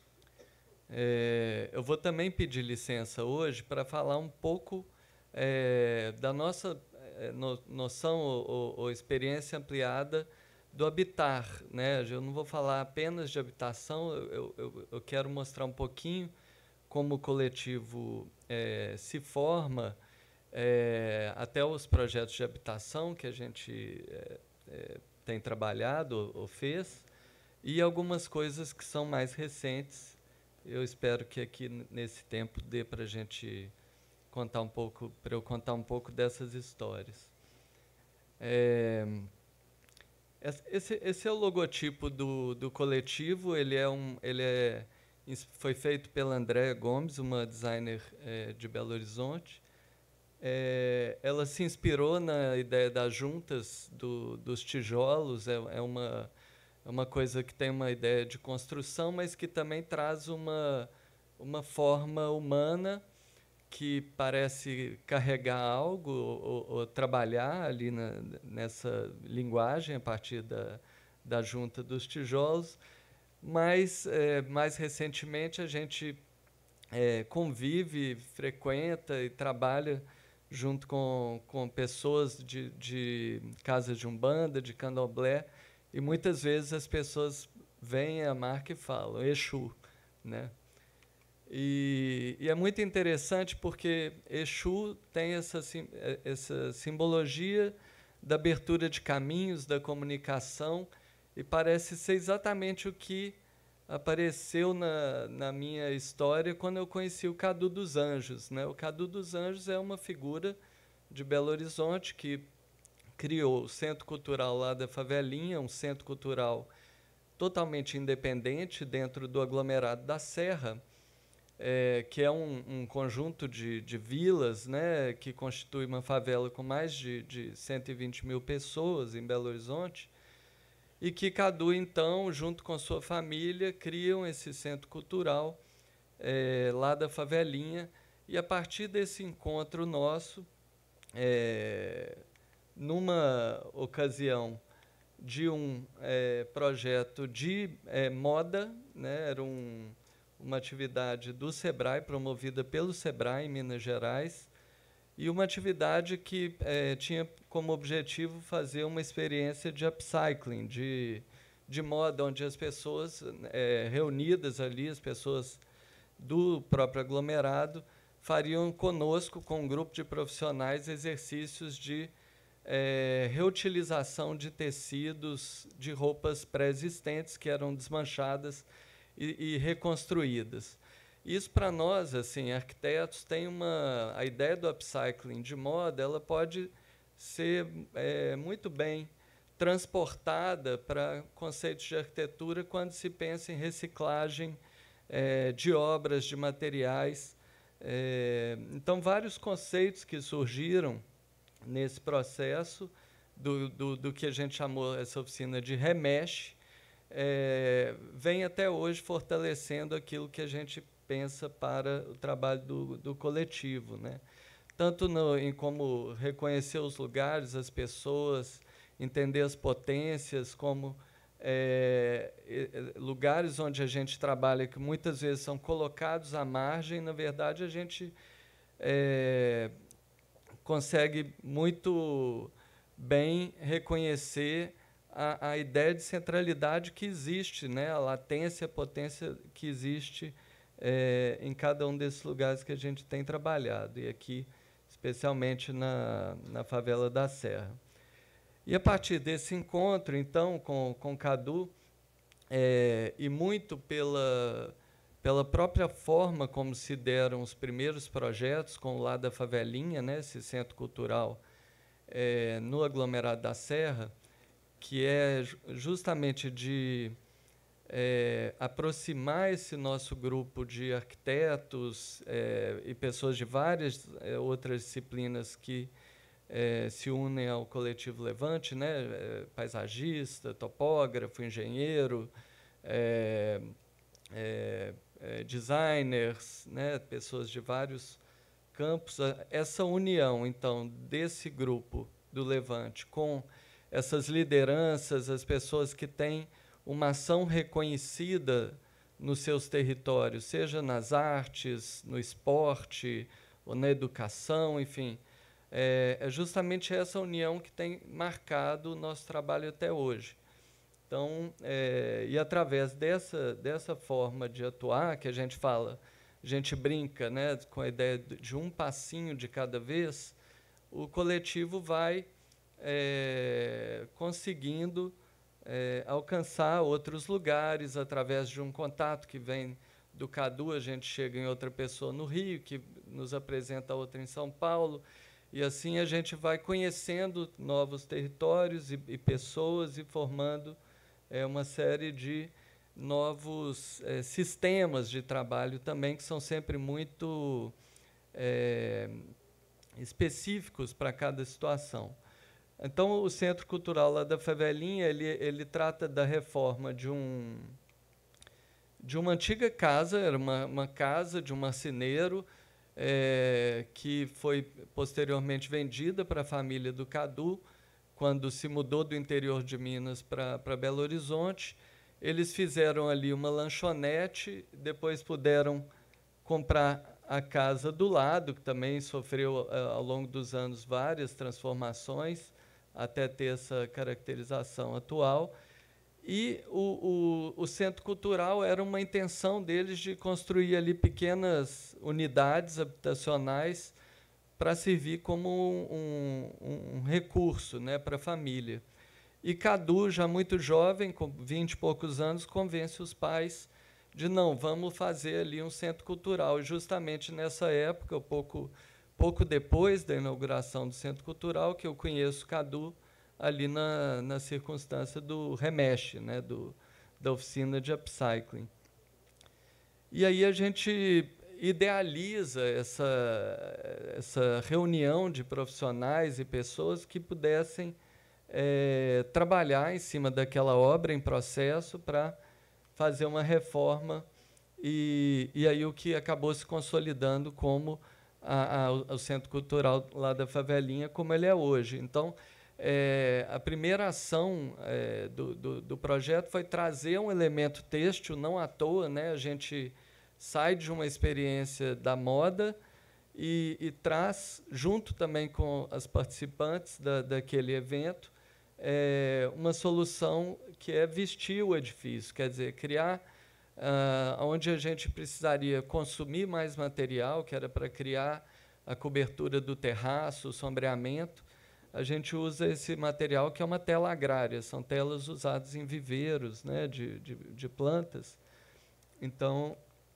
Eu vou também pedir licença hoje para falar um pouco da nossa noção ou experiência ampliada do habitar, né? Eu não vou falar apenas de habitação, eu quero mostrar um pouquinho como o coletivo se forma, até os projetos de habitação que a gente tem trabalhado ou fez, e algumas coisas que são mais recentes. Eu espero que aqui nesse tempo dê para a gente contar um pouco, para eu contar um pouco dessas histórias. Esse é o logotipo do coletivo. Ele é foi feito pela Andréa Gomes, uma designer de Belo Horizonte. Ela se inspirou na ideia das juntas dos tijolos. É uma coisa que tem uma ideia de construção, mas que também traz uma forma humana que parece carregar algo ou trabalhar ali nessa linguagem a partir da junta dos tijolos. Mas, mais recentemente, a gente convive, frequenta e trabalha junto com pessoas de casas de umbanda, de candomblé, e muitas vezes as pessoas vêm à marca e falam Exu, né? E é muito interessante porque Exu tem essa simbologia da abertura de caminhos, da comunicação, e parece ser exatamente o que apareceu na minha história quando eu conheci o Cadu dos Anjos, né? O Cadu dos Anjos é uma figura de Belo Horizonte que criou o Centro Cultural lá da Favelinha, um centro cultural totalmente independente dentro do aglomerado da Serra, que é um conjunto de vilas, né, que constitui uma favela com mais de 120 mil pessoas em Belo Horizonte, e que Cadu, então, junto com sua família, criam esse centro cultural lá da Favelinha, e a partir desse encontro nosso, numa ocasião de um projeto de moda, né, era uma atividade do SEBRAE, promovida pelo SEBRAE em Minas Gerais, e uma atividade que tinha como objetivo fazer uma experiência de upcycling, de moda, onde as pessoas reunidas ali, as pessoas do próprio aglomerado, fariam conosco, com um grupo de profissionais, exercícios de reutilização de tecidos, de roupas pré-existentes que eram desmanchadas e reconstruídas. Isso, para nós, assim, arquitetos, tem a ideia do upcycling de moda, ela pode ser muito bem transportada para conceitos de arquitetura quando se pensa em reciclagem de obras, de materiais. Então, vários conceitos que surgiram nesse processo do que a gente chamou essa oficina de remexe, vem até hoje fortalecendo aquilo que a gente pensa para o trabalho do coletivo, né? Tanto em como reconhecer os lugares, as pessoas, entender as potências, como lugares onde a gente trabalha que muitas vezes são colocados à margem, na verdade a gente consegue muito bem reconhecer a ideia de centralidade que existe, né? A latência, a potência que existe em cada um desses lugares que a gente tem trabalhado, e aqui, especialmente na favela da Serra. E, a partir desse encontro, então, com o Cadu, e muito pela própria forma como se deram os primeiros projetos com o Lá da Favelinha, né, esse centro cultural no aglomerado da Serra, que é justamente de aproximar esse nosso grupo de arquitetos e pessoas de várias outras disciplinas que se unem ao coletivo Levante, né? Paisagista, topógrafo, engenheiro, designers, né? Pessoas de vários campos. Essa união, então, desse grupo do Levante com essas lideranças, as pessoas que têm uma ação reconhecida nos seus territórios, seja nas artes, no esporte, ou na educação, enfim. É justamente essa união que tem marcado o nosso trabalho até hoje. Então, e através dessa forma de atuar, que a gente fala, a gente brinca, né, com a ideia de um passinho de cada vez, o coletivo vai conseguindo alcançar outros lugares através de um contato que vem do Cadu. A gente chega em outra pessoa no Rio, que nos apresenta outra em São Paulo, e assim a gente vai conhecendo novos territórios e pessoas e formando uma série de novos sistemas de trabalho também, que são sempre muito específicos para cada situação. Então, o Centro Cultural lá da Favelinha, ele trata da reforma de uma antiga casa, era uma casa de um marceneiro, que foi posteriormente vendida para a família do Cadu, quando se mudou do interior de Minas para Belo Horizonte. Eles fizeram ali uma lanchonete, depois puderam comprar a casa do lado, que também sofreu, ao longo dos anos, várias transformações, até ter essa caracterização atual. E o Centro Cultural era uma intenção deles de construir ali pequenas unidades habitacionais para servir como um recurso, né, para a família. E Cadu, já muito jovem, com 20 e poucos anos, convence os pais de não, vamos fazer ali um centro cultural. E justamente nessa época, pouco depois da inauguração do Centro Cultural, que eu conheço Cadu ali na circunstância do Remexe, né, da oficina de upcycling. E aí a gente idealiza essa reunião de profissionais e pessoas que pudessem trabalhar em cima daquela obra em processo para fazer uma reforma, e aí o que acabou se consolidando como o Centro Cultural lá da Favelinha, como ele é hoje. Então, a primeira ação do projeto foi trazer um elemento têxtil, não à toa, né? A gente sai de uma experiência da moda e traz, junto também com as participantes daquele evento, uma solução que é vestir o edifício, quer dizer, criar onde a gente precisaria consumir mais material, que era para criar a cobertura do terraço, o sombreamento. A gente usa esse material, que é uma tela agrária, são telas usadas em viveiros, né, de plantas. Então,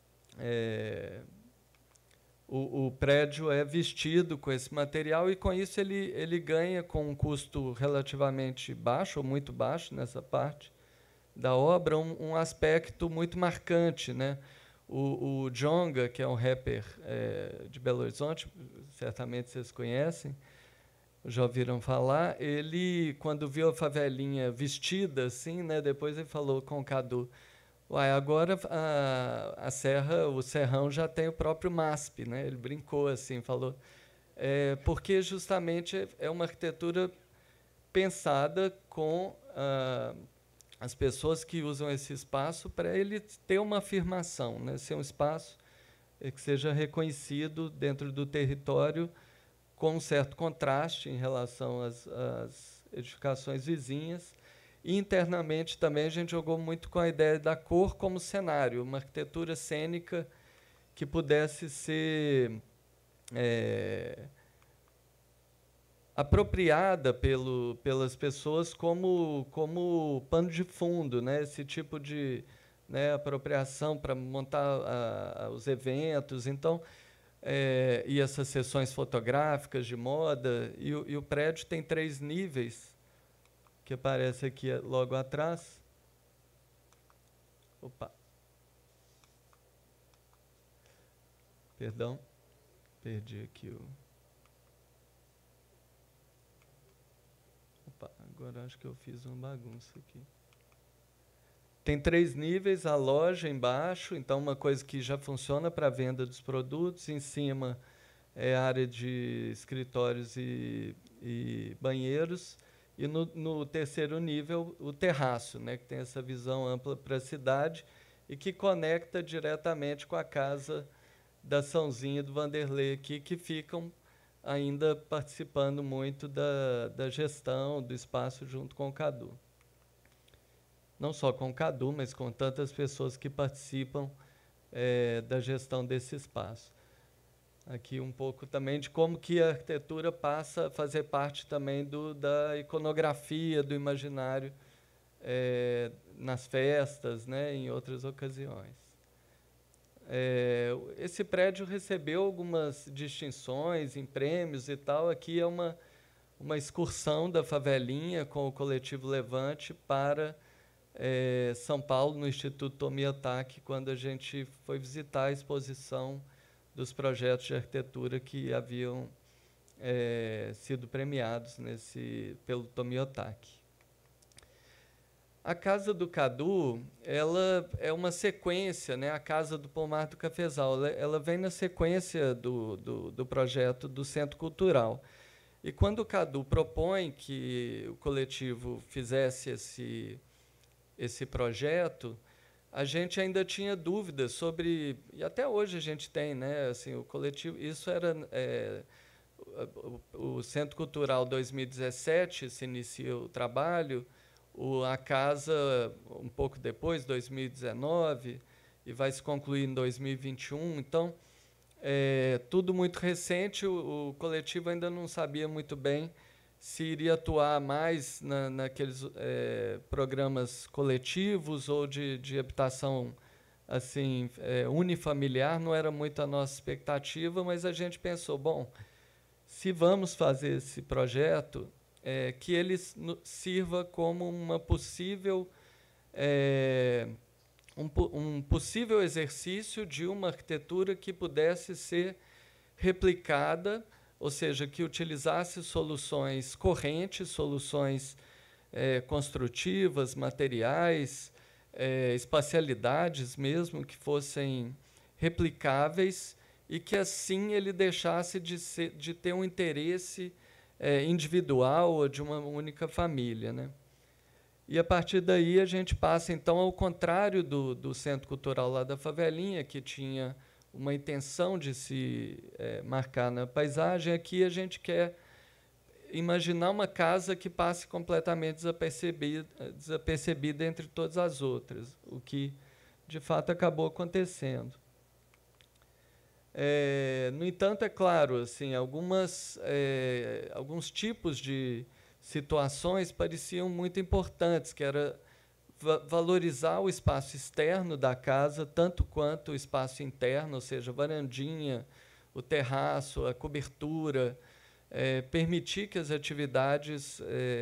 o prédio é vestido com esse material, e, com isso, ele ganha, com um custo relativamente baixo, ou muito baixo nessa parte da obra, um aspecto muito marcante, né? O Djonga, que é um rapper de Belo Horizonte, certamente vocês conhecem, já ouviram falar, ele, quando viu a favelinha vestida assim, né, depois ele falou com o Cadu, agora a serra, o Serrão já tem o próprio MASP, né? Ele brincou assim, falou, porque justamente é uma arquitetura pensada com as pessoas que usam esse espaço para ele ter uma afirmação, né? Ser um espaço que seja reconhecido dentro do território, com um certo contraste em relação às edificações vizinhas. E, internamente, também, a gente jogou muito com a ideia da cor como cenário, uma arquitetura cênica que pudesse ser apropriada pelas pessoas como pano de fundo, né? Esse tipo de, né, apropriação para montar os eventos. Então, e essas sessões fotográficas de moda, e o prédio tem 3 níveis, que aparece aqui logo atrás. Opa. Perdão, perdi aqui o... Opa, agora acho que eu fiz uma bagunça aqui. Tem 3 níveis, a loja embaixo, então uma coisa que já funciona para a venda dos produtos. Em cima é a área de escritórios e banheiros. E no terceiro nível, o terraço, né, que tem essa visão ampla para a cidade e que conecta diretamente com a casa da Sãozinha e do Vanderlei aqui, que ficam ainda participando muito da gestão do espaço junto com o Cadu. Não só com o Cadu, mas com tantas pessoas que participam da gestão desse espaço. Aqui um pouco também de como que a arquitetura passa a fazer parte também da iconografia, do imaginário nas festas, né, em outras ocasiões. Esse prédio recebeu algumas distinções em prêmios e tal. Aqui é uma excursão da Favelinha com o Coletivo Levante para São Paulo, no Instituto Tomiotaki, quando a gente foi visitar a exposição dos projetos de arquitetura que haviam sido premiados pelo Tomiotaki. A Casa do Cadu, ela é uma sequência, né? A Casa do Pomar do Cafezal, ela vem na sequência do projeto do Centro Cultural. E quando o Cadu propõe que o coletivo fizesse esse projeto, a gente ainda tinha dúvidas sobre, e até hoje a gente tem, né? Assim, o coletivo, isso era o Centro Cultural 2017 se inicia o trabalho. A casa, um pouco depois, 2019, e vai se concluir em 2021. Então, tudo muito recente, o coletivo ainda não sabia muito bem se iria atuar mais naqueles programas coletivos ou de habitação assim, unifamiliar. Não era muito a nossa expectativa, mas a gente pensou, bom, se vamos fazer esse projeto, que ele sirva como uma possível, um possível exercício de uma arquitetura que pudesse ser replicada, ou seja, que utilizasse soluções correntes, soluções construtivas, materiais, espacialidades mesmo, que fossem replicáveis e que, assim, ele deixasse de ter um interesse individual ou de uma única família, né? E, a partir daí, a gente passa, então, ao contrário do Centro Cultural lá da Favelinha, que tinha uma intenção de se marcar na paisagem. Aqui a gente quer imaginar uma casa que passe completamente desapercebida entre todas as outras, o que, de fato, acabou acontecendo. No entanto, é claro, assim, alguns tipos de situações pareciam muito importantes, que era valorizar o espaço externo da casa, tanto quanto o espaço interno, ou seja, a varandinha, o terraço, a cobertura, permitir que as atividades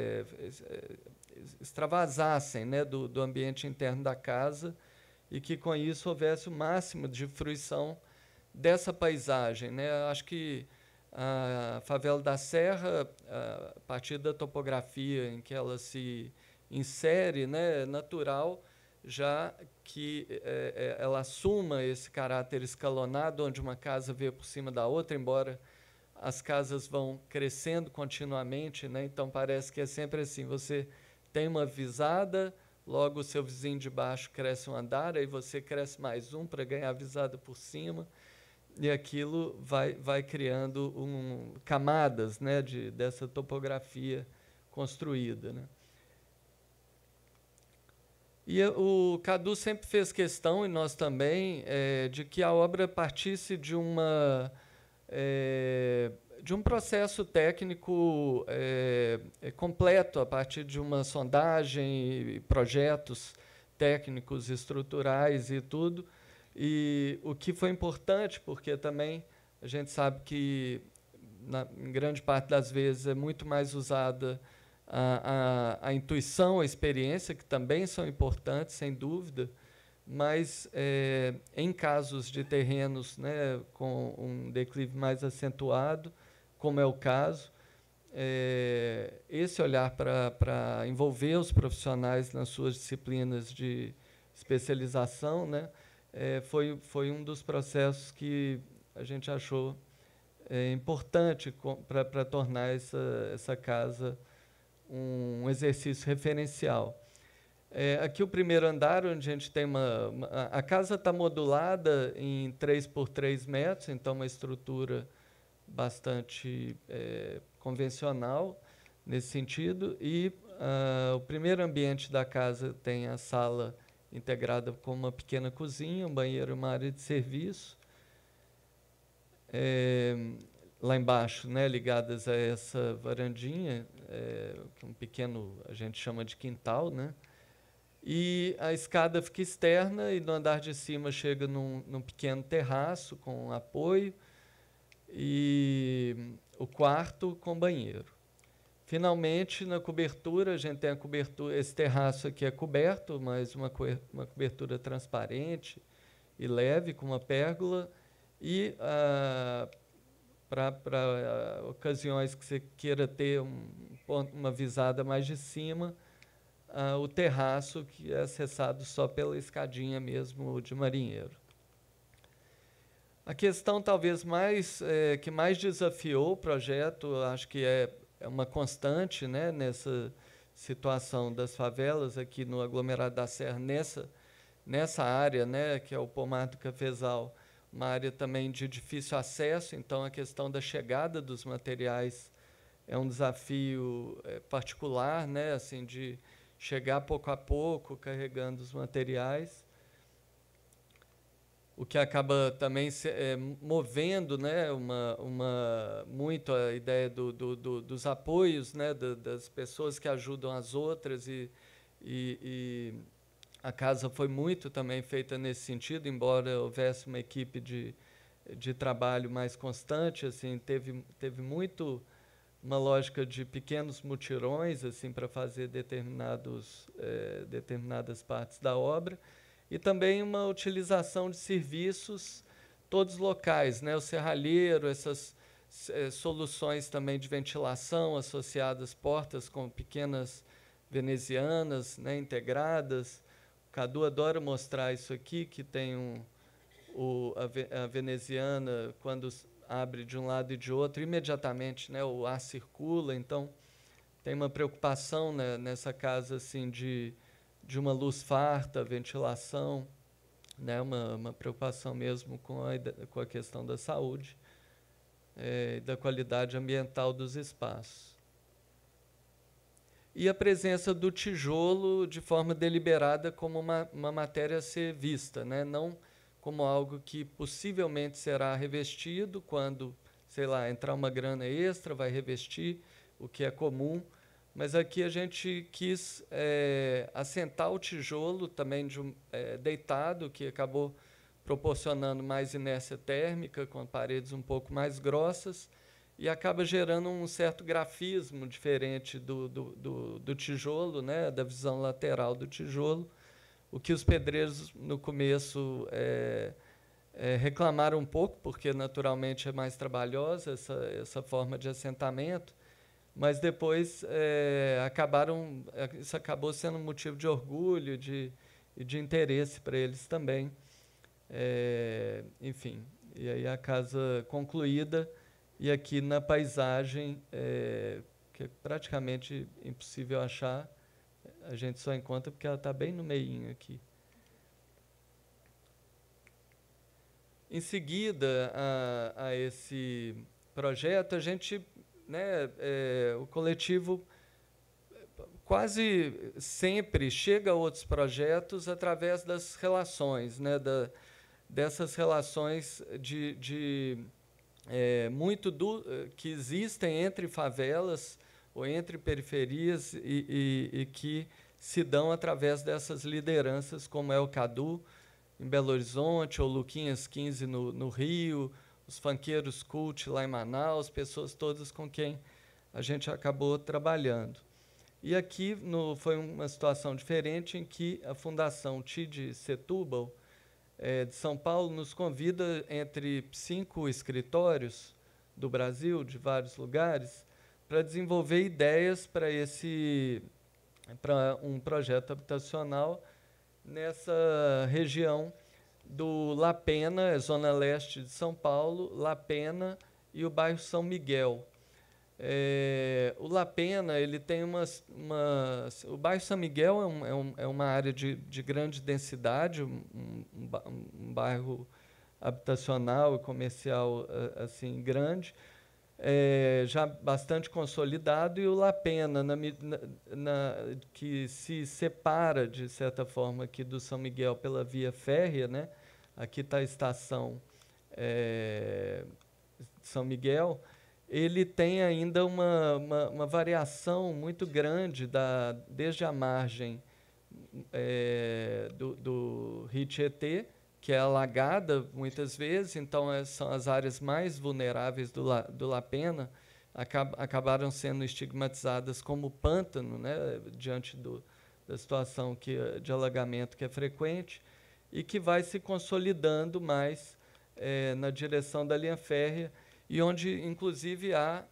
extravasassem, né, do ambiente interno da casa e que, com isso, houvesse o máximo de fruição dessa paisagem, né? Acho que a Favela da Serra, a partir da topografia em que ela se insere, né, é natural já que ela assuma esse caráter escalonado, onde uma casa vê por cima da outra, embora as casas vão crescendo continuamente, né? Então parece que é sempre assim, você tem uma visada, logo o seu vizinho de baixo cresce um andar, aí você cresce mais um para ganhar a visada por cima, e aquilo vai criando camadas, né, dessa topografia construída, né? E o Cadu sempre fez questão, e nós também, de que a obra partisse de um processo técnico completo, a partir de uma sondagem, projetos técnicos, estruturais e tudo. E o que foi importante, porque também a gente sabe que, em grande parte das vezes, é muito mais usada a intuição, a experiência, que também são importantes, sem dúvida, mas, em casos de terrenos, né, com um declive mais acentuado, como é o caso, esse olhar para envolver os profissionais nas suas disciplinas de especialização, né, foi um dos processos que a gente achou importante para tornar essa casa um exercício referencial. Aqui o primeiro andar, onde a gente tem a casa está modulada em 3 por 3 metros, então uma estrutura bastante convencional nesse sentido, e o primeiro ambiente da casa tem a sala integrada com uma pequena cozinha, um banheiro e uma área de serviço. Lá embaixo, né, ligadas a essa varandinha, um pequeno, a gente chama de quintal, né? E a escada fica externa, e no andar de cima chega num pequeno terraço com apoio, e o quarto com banheiro. Finalmente, na cobertura, a gente tem a cobertura, esse terraço aqui é coberto, mas uma cobertura transparente e leve, com uma pérgola, e para ocasiões que você queira ter uma visada mais de cima, o terraço, que é acessado só pela escadinha mesmo de marinheiro. A questão talvez que mais desafiou o projeto, acho que é uma constante, né, nessa situação das favelas aqui no aglomerado da Serra, nessa área, né, que é o Pomar do Cafezal, uma área também de difícil acesso, então a questão da chegada dos materiais é um desafio particular, né, assim, de chegar pouco a pouco, carregando os materiais, o que acaba também movendo, né, muito a ideia dos apoios, né, das pessoas que ajudam as outras, e a casa foi muito também feita nesse sentido, embora houvesse uma equipe de trabalho mais constante, assim, teve muito uma lógica de pequenos mutirões, assim, para fazer determinadas partes da obra, e também uma utilização de serviços todos locais, né? O serralheiro, essas soluções também de ventilação associadas, portas com pequenas venezianas, né, integradas. O Cadu adora mostrar isso aqui, que tem a veneziana, quando abre de um lado e de outro, imediatamente, né, o ar circula, então tem uma preocupação, né, nessa casa assim, de uma luz farta, ventilação, né, uma preocupação mesmo com a questão da saúde e da qualidade ambiental dos espaços. E a presença do tijolo de forma deliberada como uma matéria a ser vista, né, não como algo que possivelmente será revestido quando, sei lá, entrar uma grana extra, vai revestir, o que é comum. Mas aqui a gente quis assentar o tijolo também deitado, que acabou proporcionando mais inércia térmica, com paredes um pouco mais grossas, e acaba gerando um certo grafismo diferente do tijolo, né, da visão lateral do tijolo, o que os pedreiros, no começo, reclamaram um pouco, porque naturalmente é mais trabalhosa essa forma de assentamento, mas depois isso acabou sendo um motivo de orgulho e de interesse para eles também. Enfim, e aí a casa concluída, e aqui na paisagem, que é praticamente impossível achar, a gente só encontra porque ela está bem no meinho aqui. Em seguida a esse projeto, a gente, né, o coletivo quase sempre chega a outros projetos através das relações, né, dessas relações que existem entre favelas ou entre periferias e que se dão através dessas lideranças, como é o Cadu em Belo Horizonte, ou Luquinhas 15 no Rio, os funkeiros Cult lá em Manaus, pessoas todas com quem a gente acabou trabalhando. E aqui foi uma situação diferente, em que a Fundação TID Setúbal, de São Paulo, nos convida, entre 5 escritórios do Brasil, de vários lugares, para desenvolver ideias para um projeto habitacional nessa região do La Pena, zona leste de São Paulo, La Pena e o bairro São Miguel. O La Pena, ele tem o bairro São Miguel é uma área de grande densidade, um bairro habitacional e comercial assim grande, já bastante consolidado, e o La Pena, que se separa, de certa forma, aqui do São Miguel pela via férrea, né? Aqui está a estação São Miguel. Ele tem ainda uma variação muito grande desde a margem do Rio Tietê, que é alagada muitas vezes, então são as áreas mais vulneráveis do La Pena, acabaram sendo estigmatizadas como pântano, né, diante da situação de alagamento que é frequente, e que vai se consolidando mais na direção da linha férrea, e onde, inclusive, há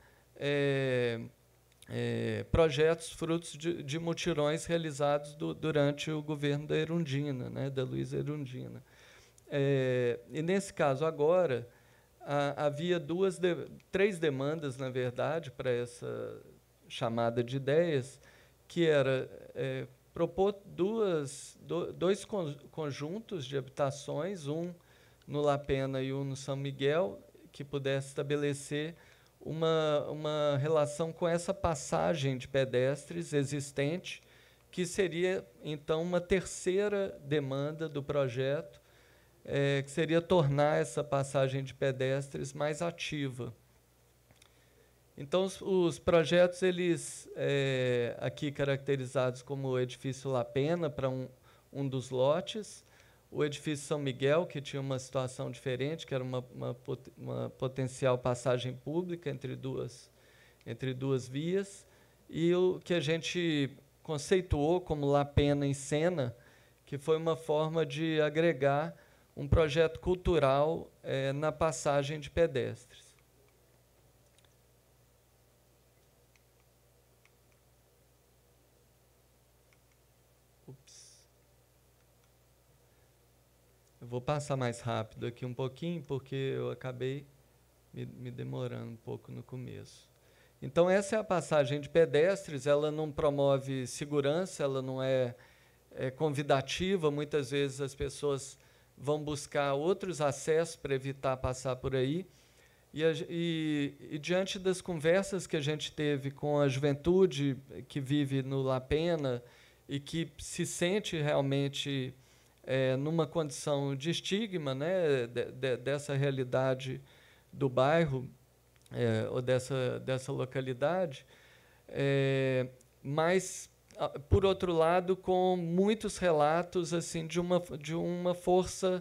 projetos frutos de mutirões realizados durante o governo da Erundina, né, da Luísa Erundina. E, nesse caso, agora, havia três demandas, na verdade, para essa chamada de ideias, que era propor dois conjuntos de habitações, um no La Pena e um no São Miguel, que pudesse estabelecer uma relação com essa passagem de pedestres existente, que seria, então, uma terceira demanda do projeto, que seria tornar essa passagem de pedestres mais ativa. Então, os projetos, eles, aqui caracterizados como o edifício La Pena, para um dos lotes, o edifício São Miguel, que tinha uma situação diferente, que era uma potencial passagem pública entre duas vias, e o que a gente conceituou como La Pena em Cena, que foi uma forma de agregar um projeto cultural na passagem de pedestres. Eu vou passar mais rápido aqui um pouquinho, porque eu acabei me demorando um pouco no começo. Então, essa é a passagem de pedestres, ela não promove segurança, ela não é convidativa, muitas vezes as pessoas vão buscar outros acessos para evitar passar por aí. E diante das conversas que a gente teve com a juventude que vive no La Pena e que se sente realmente numa condição de estigma, né, dessa realidade do bairro ou dessa localidade, mas, por outro lado, com muitos relatos assim de uma força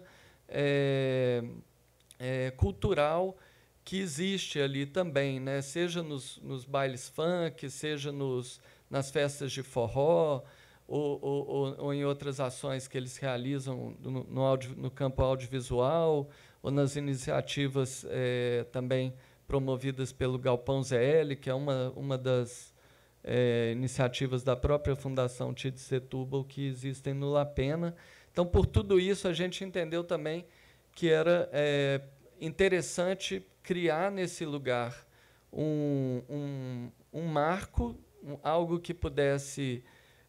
cultural que existe ali também, né, seja nos bailes funk, seja nas festas de forró, ou em outras ações que eles realizam no campo audiovisual, ou nas iniciativas também promovidas pelo Galpão ZL, que é uma das iniciativas da própria Fundação Tite Setúbal que existem no La Pena. Então, por tudo isso, a gente entendeu também que era interessante criar nesse lugar um marco, algo que pudesse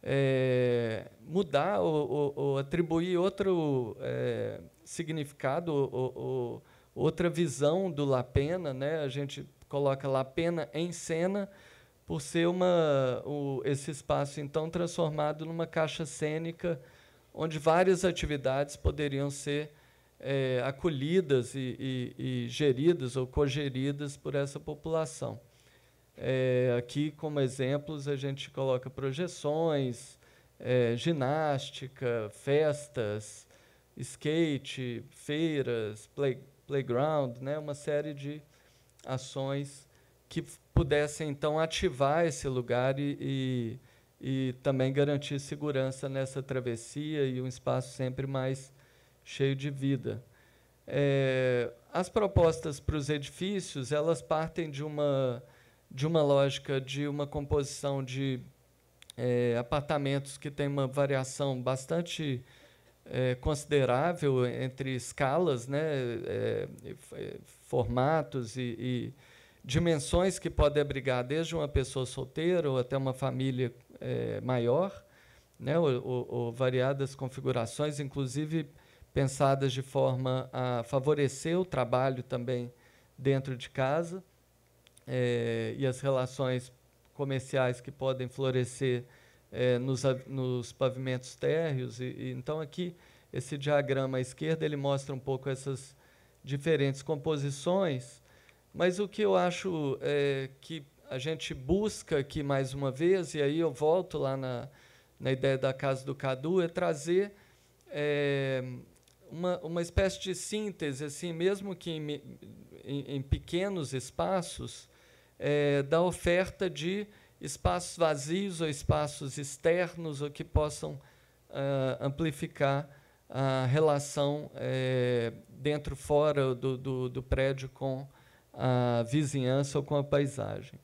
mudar ou atribuir outro significado, ou outra visão do La Pena, né? A gente coloca La Pena em cena por ser esse espaço, então, transformado numa caixa cênica onde várias atividades poderiam ser acolhidas e geridas ou cogeridas por essa população. Aqui, como exemplos, a gente coloca projeções, ginástica, festas, skate, feiras, playground, né? Uma série de ações que pudessem, então, ativar esse lugar e também garantir segurança nessa travessia e um espaço sempre mais cheio de vida. As propostas para os edifícios, elas partem de uma lógica de uma composição de apartamentos que tem uma variação bastante considerável entre escalas, né, formatos e dimensões que podem abrigar desde uma pessoa solteira ou até uma família maior, né, ou variadas configurações, inclusive pensadas de forma a favorecer o trabalho também dentro de casa, e as relações comerciais que podem florescer nos pavimentos térreos. Então, aqui, esse diagrama à esquerda, ele mostra um pouco essas diferentes composições, mas o que eu acho que a gente busca aqui, mais uma vez, e aí eu volto lá na ideia da Casa do Cadu, é trazer uma espécie de síntese, assim, mesmo que em pequenos espaços, da oferta de espaços vazios ou espaços externos ou que possam amplificar a relação dentro fora do prédio com a vizinhança ou com a paisagem.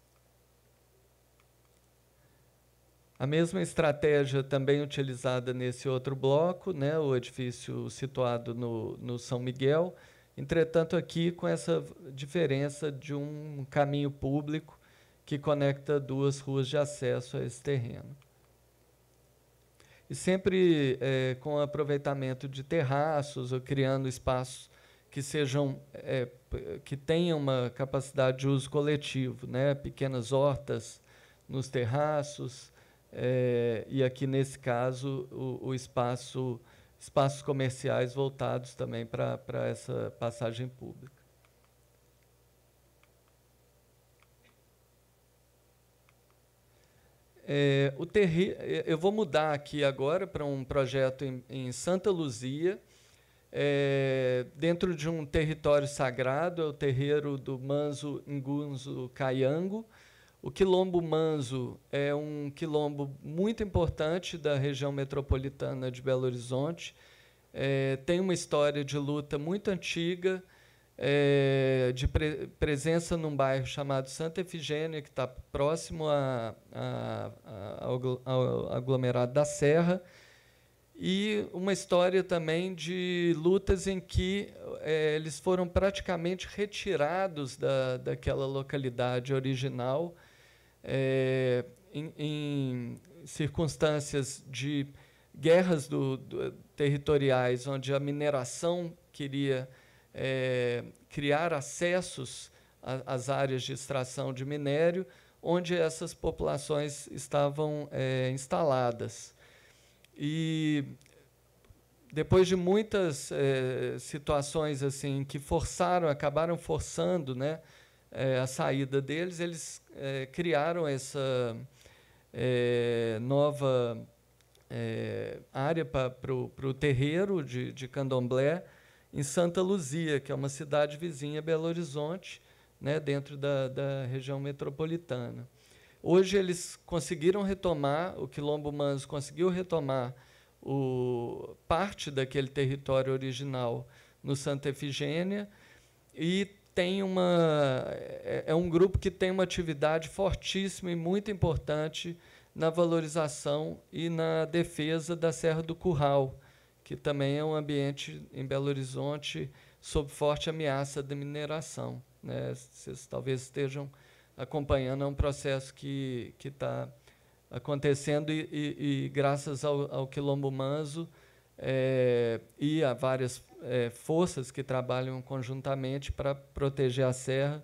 A mesma estratégia também utilizada nesse outro bloco, né, o edifício situado no São Miguel, entretanto aqui com essa diferença de um caminho público que conecta duas ruas de acesso a esse terreno. E sempre com aproveitamento de terraços ou criando espaços que sejam que tenham uma capacidade de uso coletivo, né? Pequenas hortas nos terraços, e aqui nesse caso espaços comerciais voltados também para essa passagem pública. Eu vou mudar aqui agora para um projeto em Santa Luzia, dentro de um território sagrado, é o terreiro do Manso Ngunzu Caiango. O Quilombo Manso é um quilombo muito importante da região metropolitana de Belo Horizonte, tem uma história de luta muito antiga, de presença num bairro chamado Santa Efigênia, que está próximo ao aglomerado da Serra, e uma história também de lutas em que eles foram praticamente retirados daquela localidade original, em circunstâncias de guerras territoriais, onde a mineração queria criar acessos às áreas de extração de minério, onde essas populações estavam instaladas. E depois de muitas situações assim que acabaram forçando, né, a saída deles, eles criaram essa nova área para o terreiro de candomblé em Santa Luzia, que é uma cidade vizinha a Belo Horizonte, né, dentro da região metropolitana. Hoje eles conseguiram retomar, o Quilombo Manso conseguiu retomar parte daquele território original no Santa Efigênia, e é um grupo que tem uma atividade fortíssima e muito importante na valorização e na defesa da Serra do Curral, que também é um ambiente em Belo Horizonte sob forte ameaça de mineração, né? Vocês talvez estejam acompanhando, é um processo que está acontecendo e graças ao Quilombo Manso e a várias forças que trabalham conjuntamente para proteger a serra,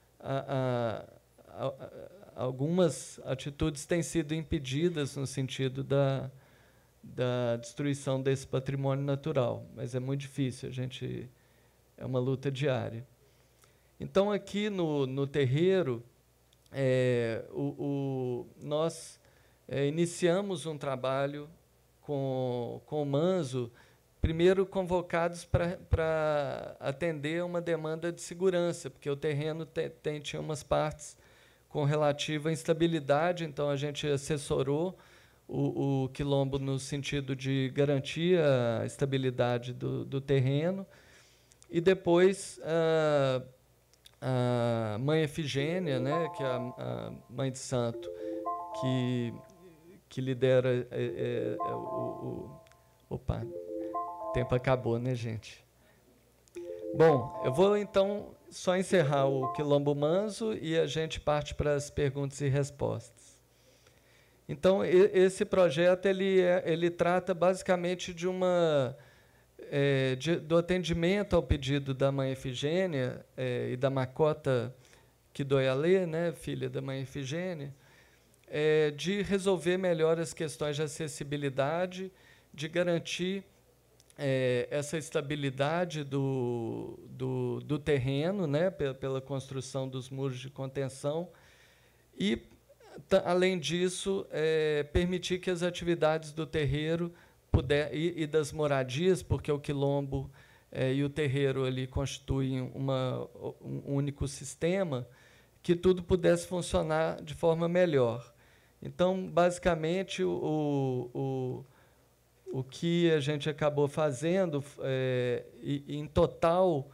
algumas atitudes têm sido impedidas no sentido da destruição desse patrimônio natural, mas é muito difícil, é uma luta diária. Então, aqui no terreiro, nós iniciamos um trabalho com o Manso, primeiro convocados para atender uma demanda de segurança, porque o terreno tinha umas partes com relativa instabilidade, então a gente assessorou o quilombo no sentido de garantir a estabilidade do terreno, e depois a mãe Efigênia, né, que é a mãe de santo, que lidera opa, o tempo acabou, né, gente? Bom, eu vou então só encerrar o Quilombo Manso e a gente parte para as perguntas e respostas. Então, esse projeto ele trata basicamente do atendimento ao pedido da mãe Efigênia e da Macota Kidoyalê, né, filha da mãe Efigênia, de resolver melhor as questões de acessibilidade, de garantir essa estabilidade do terreno, né, pela construção dos muros de contenção, e, além disso, permitir que as atividades do terreiro e das moradias, porque o quilombo e o terreiro ali constituem um único sistema, que tudo pudesse funcionar de forma melhor. Então, basicamente, o que a gente acabou fazendo, em total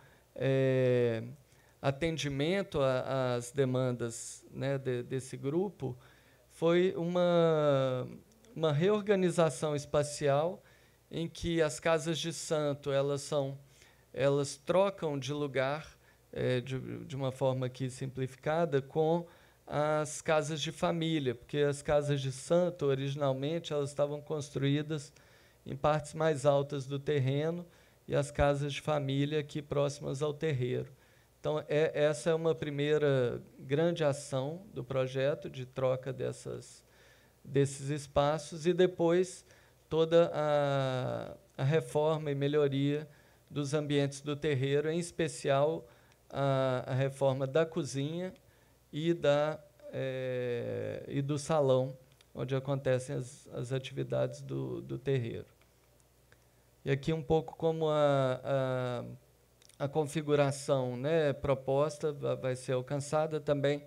atendimento às demandas, né, desse grupo, foi uma reorganização espacial em que as casas de santo elas trocam de lugar, de uma forma aqui simplificada, com as casas de família, porque as casas de santo, originalmente, elas estavam construídas em partes mais altas do terreno e as casas de família aqui próximas ao terreiro. Então, essa é uma primeira grande ação do projeto de troca desses espaços, e depois toda a reforma e melhoria dos ambientes do terreiro, em especial a reforma da cozinha e do salão, onde acontecem as atividades do terreiro. E aqui um pouco como a configuração, né, proposta vai ser alcançada também.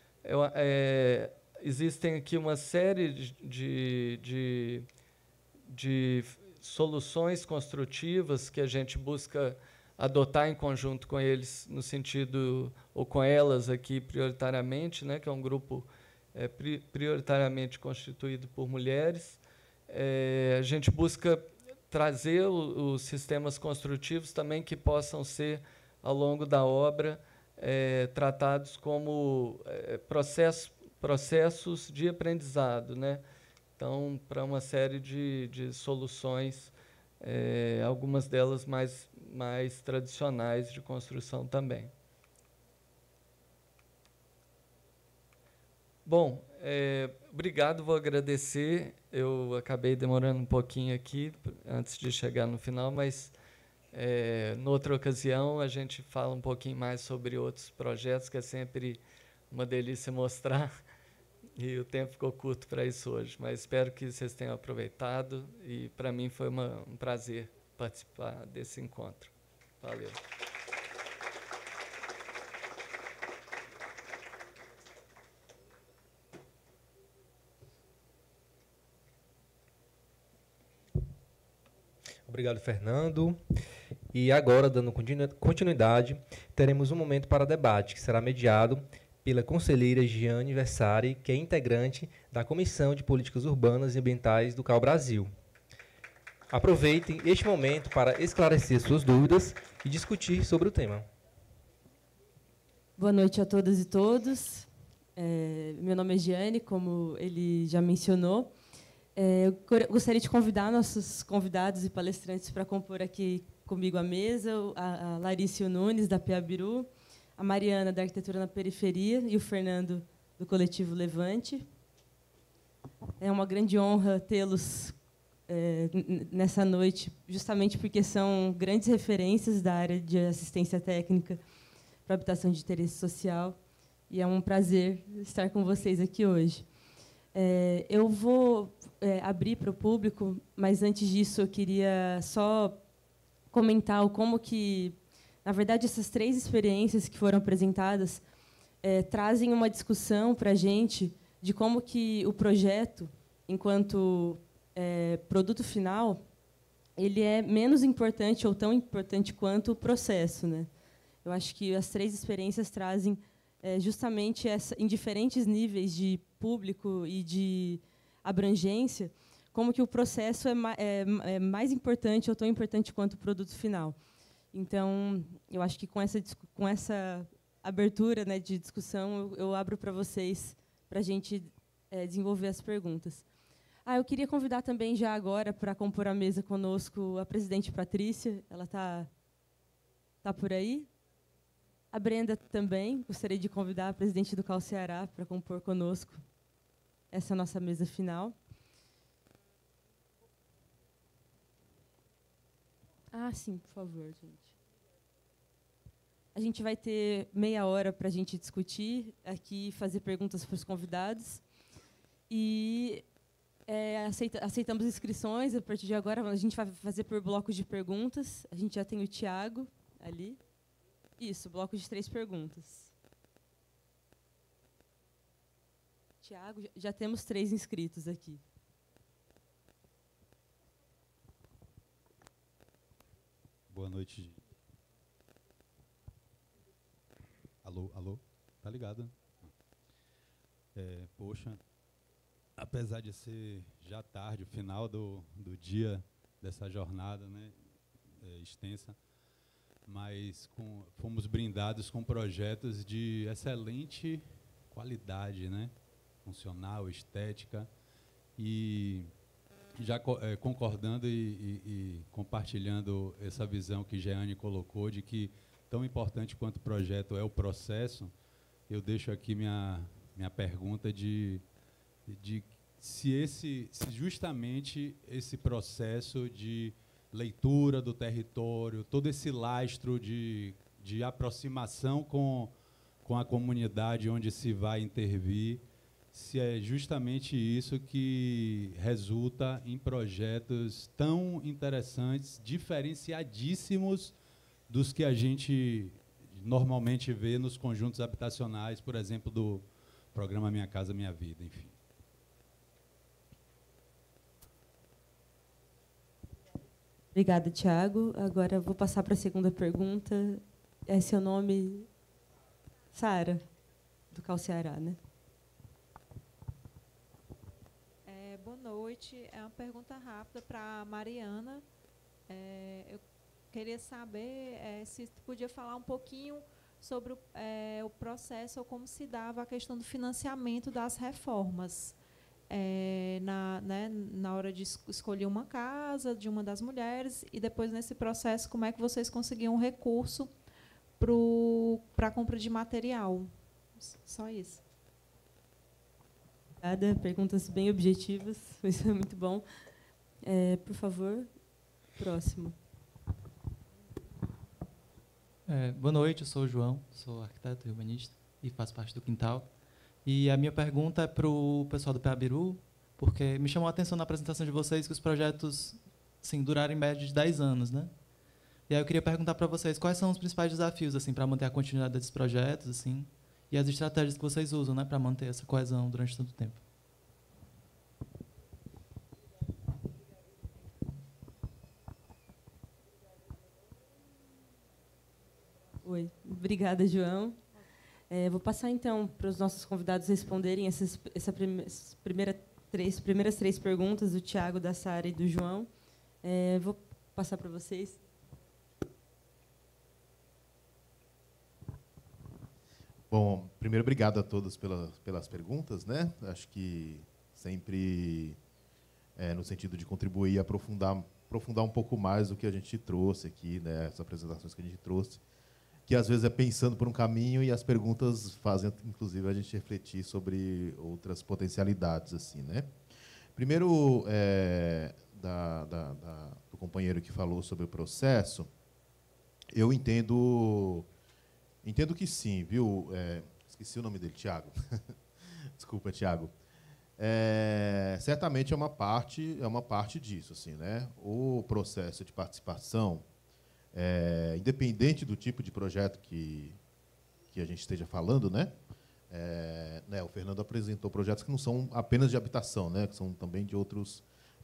Existem aqui uma série de soluções construtivas que a gente busca adotar em conjunto com eles, no sentido, ou com elas aqui prioritariamente, né, que é um grupo prioritariamente constituído por mulheres. A gente busca trazer os sistemas construtivos também que possam ser, ao longo da obra, tratados como processos de aprendizado, né? Então, para uma série de soluções, algumas delas mais tradicionais de construção também. Bom, obrigado, vou agradecer. Eu acabei demorando um pouquinho aqui, antes de chegar no final, mas, noutra ocasião, a gente fala um pouquinho mais sobre outros projetos, que é sempre uma delícia mostrar, e o tempo ficou curto para isso hoje. Mas espero que vocês tenham aproveitado, e, para mim, foi um prazer participar desse encontro. Valeu. Obrigado, Fernando. E agora, dando continuidade, teremos um momento para debate, que será mediado pela conselheira Giane Versari, que é integrante da Comissão de Políticas Urbanas e Ambientais do CAU Brasil. Aproveitem este momento para esclarecer suas dúvidas e discutir sobre o tema. Boa noite a todas e todos. Meu nome é Giane, como ele já mencionou. Eu gostaria de convidar nossos convidados e palestrantes para compor aqui comigo a mesa, a Larício Nunes, da Piabiru, a Mariana, da Arquitetura na Periferia, e o Fernando, do Coletivo Levante. É uma grande honra tê-los nessa noite, justamente porque são grandes referências da área de assistência técnica para habitação de interesse social, e é um prazer estar com vocês aqui hoje. Eu vou abrir para o público, mas, antes disso, eu queria só comentar como que, na verdade, essas 3 experiências que foram apresentadas trazem uma discussão para a gente de como que o projeto, enquanto produto final, ele é menos importante ou tão importante quanto o processo, né? Eu acho que as 3 experiências trazem justamente em diferentes níveis de público e de abrangência, como que o processo é mais importante ou tão importante quanto o produto final. Então, eu acho que com essa abertura, né, de discussão, eu abro para vocês, para a gente desenvolver as perguntas. Eu queria convidar também, já agora, para compor a mesa conosco, a presidente Patrícia. Ela está por aí? A Brenda também. Gostaria de convidar a presidente do CAU Ceará para compor conosco essa nossa mesa final. Sim, por favor, gente. A gente vai ter meia hora para a gente discutir aqui, fazer perguntas para os convidados. E aceitamos inscrições. A partir de agora, a gente vai fazer por blocos de perguntas. A gente já tem o Tiago ali. Isso, bloco de 3 perguntas. Tiago, já temos 3 inscritos aqui. Boa noite. Alô, alô? Tá ligado? Poxa, apesar de ser já tarde, o final do dia dessa jornada, né, extensa, mas fomos brindados com projetos de excelente qualidade, né, funcional, estética, e já concordando e compartilhando essa visão que Jeane colocou de que tão importante quanto o projeto é o processo, eu deixo aqui minha pergunta de se justamente esse processo de leitura do território, todo esse lastro de aproximação com a comunidade onde se vai intervir, se é justamente isso que resulta em projetos tão interessantes, diferenciadíssimos dos que a gente normalmente vê nos conjuntos habitacionais, por exemplo, do programa Minha Casa Minha Vida, enfim. Obrigada, Tiago. Agora eu vou passar para a segunda pergunta. É seu nome? Sara, do Cal Ceará, né? Boa noite. É uma pergunta rápida para a Mariana. Eu queria saber se tu podia falar um pouquinho sobre o processo ou como se dava a questão do financiamento das reformas. Na hora de escolher uma casa de uma das mulheres e depois, nesse processo, como é que vocês conseguiam um recurso para a compra de material. Só isso. Obrigada. Perguntas bem objetivas. Isso é muito bom. Por favor, próximo. Boa noite, eu sou o João, sou arquiteto e urbanista e faço parte do Quintal. E a minha pergunta é para o pessoal do PABIRU, porque me chamou a atenção na apresentação de vocês que os projetos assim, duraram em média de 10 anos, né? E aí eu queria perguntar para vocês quais são os principais desafios assim, para manter a continuidade desses projetos assim, e as estratégias que vocês usam, né, para manter essa coesão durante tanto tempo. Oi, obrigada, João. Vou passar, então, para os nossos convidados responderem essas primeiras 3 perguntas do Tiago, da Sara e do João. Vou passar para vocês. Bom, primeiro, obrigado a todos pelas perguntas, né? Acho que sempre no sentido de contribuir e aprofundar um pouco mais do que a gente trouxe aqui, né? As apresentações que a gente trouxe, que às vezes é pensando por um caminho e as perguntas fazem, inclusive, a gente refletir sobre outras potencialidades, assim, né? Primeiro, do companheiro que falou sobre o processo, eu entendo que sim, viu? Esqueci o nome dele, Tiago. Desculpa, Tiago. Certamente é uma parte disso, assim, né? O processo de participação, independente do tipo de projeto que a gente esteja falando, né? O Fernando apresentou projetos que não são apenas de habitação, né? Que são também de outros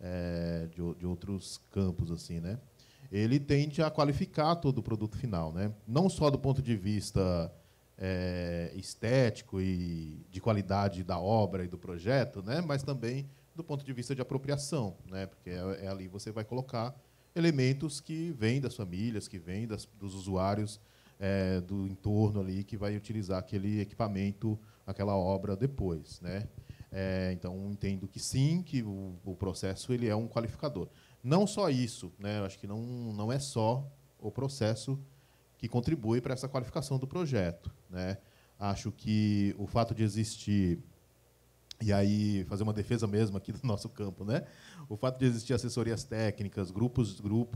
campos, assim, né? Ele tende a qualificar todo o produto final, né? Não só do ponto de vista estético e de qualidade da obra e do projeto, né? Mas também do ponto de vista de apropriação, né? Porque ali você vai colocar elementos que vêm das famílias, que vêm dos usuários do entorno ali, que vai utilizar aquele equipamento, aquela obra depois, né? Então, entendo que sim, que o processo ele é um qualificador. Não só isso, né? Eu acho que não é só o processo que contribui para essa qualificação do projeto, né? Acho que o fato de existir, e aí fazer uma defesa mesmo aqui do nosso campo, né? O fato de existir assessorias técnicas, grupos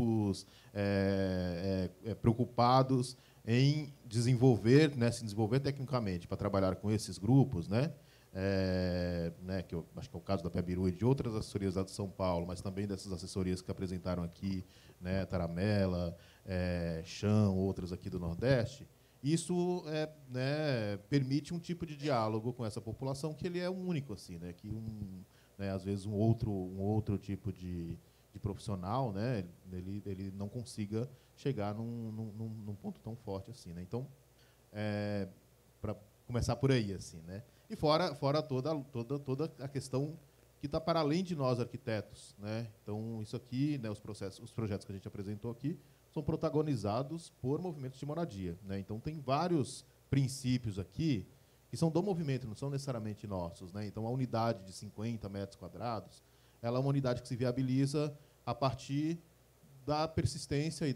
preocupados em desenvolver, né, se desenvolver tecnicamente para trabalhar com esses grupos, né? Que eu acho que é o caso da PABIRU e de outras assessorias lá de São Paulo, mas também dessas assessorias que apresentaram aqui, né, Taramela, Chão, outras aqui do Nordeste, Isso permite um tipo de diálogo com essa população que ele é único, assim, né? Que às vezes um outro tipo de profissional, né? Ele não consiga chegar num ponto tão forte assim, né? Então, para começar por aí, assim, né? E fora toda a questão que está para além de nós arquitetos, né? Então isso aqui, né? Os projetos que a gente apresentou aqui são protagonizados por movimentos de moradia, né? Então tem vários princípios aqui que são do movimento, não são necessariamente nossos, né? Então a unidade de 50 metros quadrados, ela é uma unidade que se viabiliza a partir da persistência e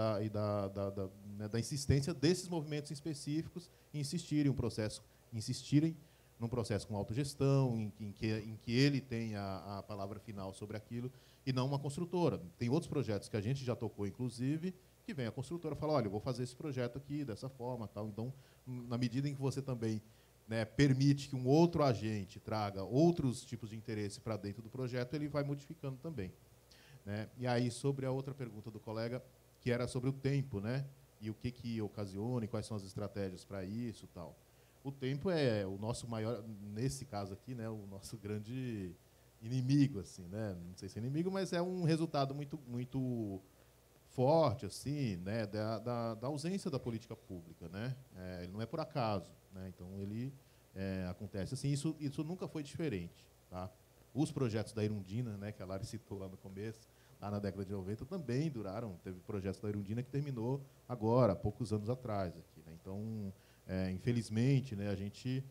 da insistência desses movimentos específicos em insistirem num processo com autogestão, em que ele tenha a palavra final sobre aquilo, e não uma construtora. Tem outros projetos que a gente já tocou, inclusive, que vem a construtora e fala, olha, eu vou fazer esse projeto aqui dessa forma, tal. Então, na medida em que você também, né, permite que um outro agente traga outros tipos de interesse para dentro do projeto, ele vai modificando também, né? E aí, sobre a outra pergunta do colega, que era sobre o tempo, né? E o que ocasiona, e quais são as estratégias para isso, tal. O tempo é o nosso maior, nesse caso aqui, né, o nosso grande inimigo, assim, né? Não sei se é inimigo, mas é um resultado muito forte, assim, né, da ausência da política pública, né? Ele não é por acaso, né? Então ele acontece assim. Isso nunca foi diferente, tá? Os projetos da Irundina, né, que a Lari citou lá no começo, lá na década de 90, também duraram. Teve projetos da Irundina que terminou agora, há poucos anos atrás, aqui, né? Então, infelizmente, né, a gente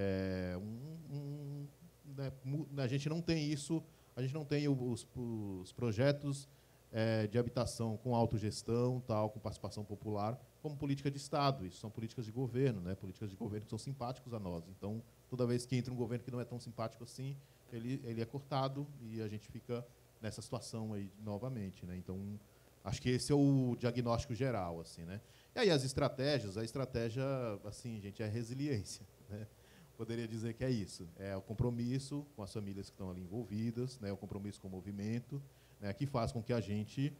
a gente não tem isso, a gente não tem os projetos de habitação com autogestão, tal, com participação popular, como política de Estado. Isso são políticas de governo, né? Políticas de governo que são simpáticos a nós. Então, toda vez que entra um governo que não é tão simpático assim, ele é cortado e a gente fica nessa situação aí novamente, né? Então, acho que esse é o diagnóstico geral, assim, né? E aí a estratégia, assim, gente, é resiliência, né? Poderia dizer que é isso, é o compromisso com as famílias que estão ali envolvidas, né? O compromisso com o movimento, né? Que faz com que a gente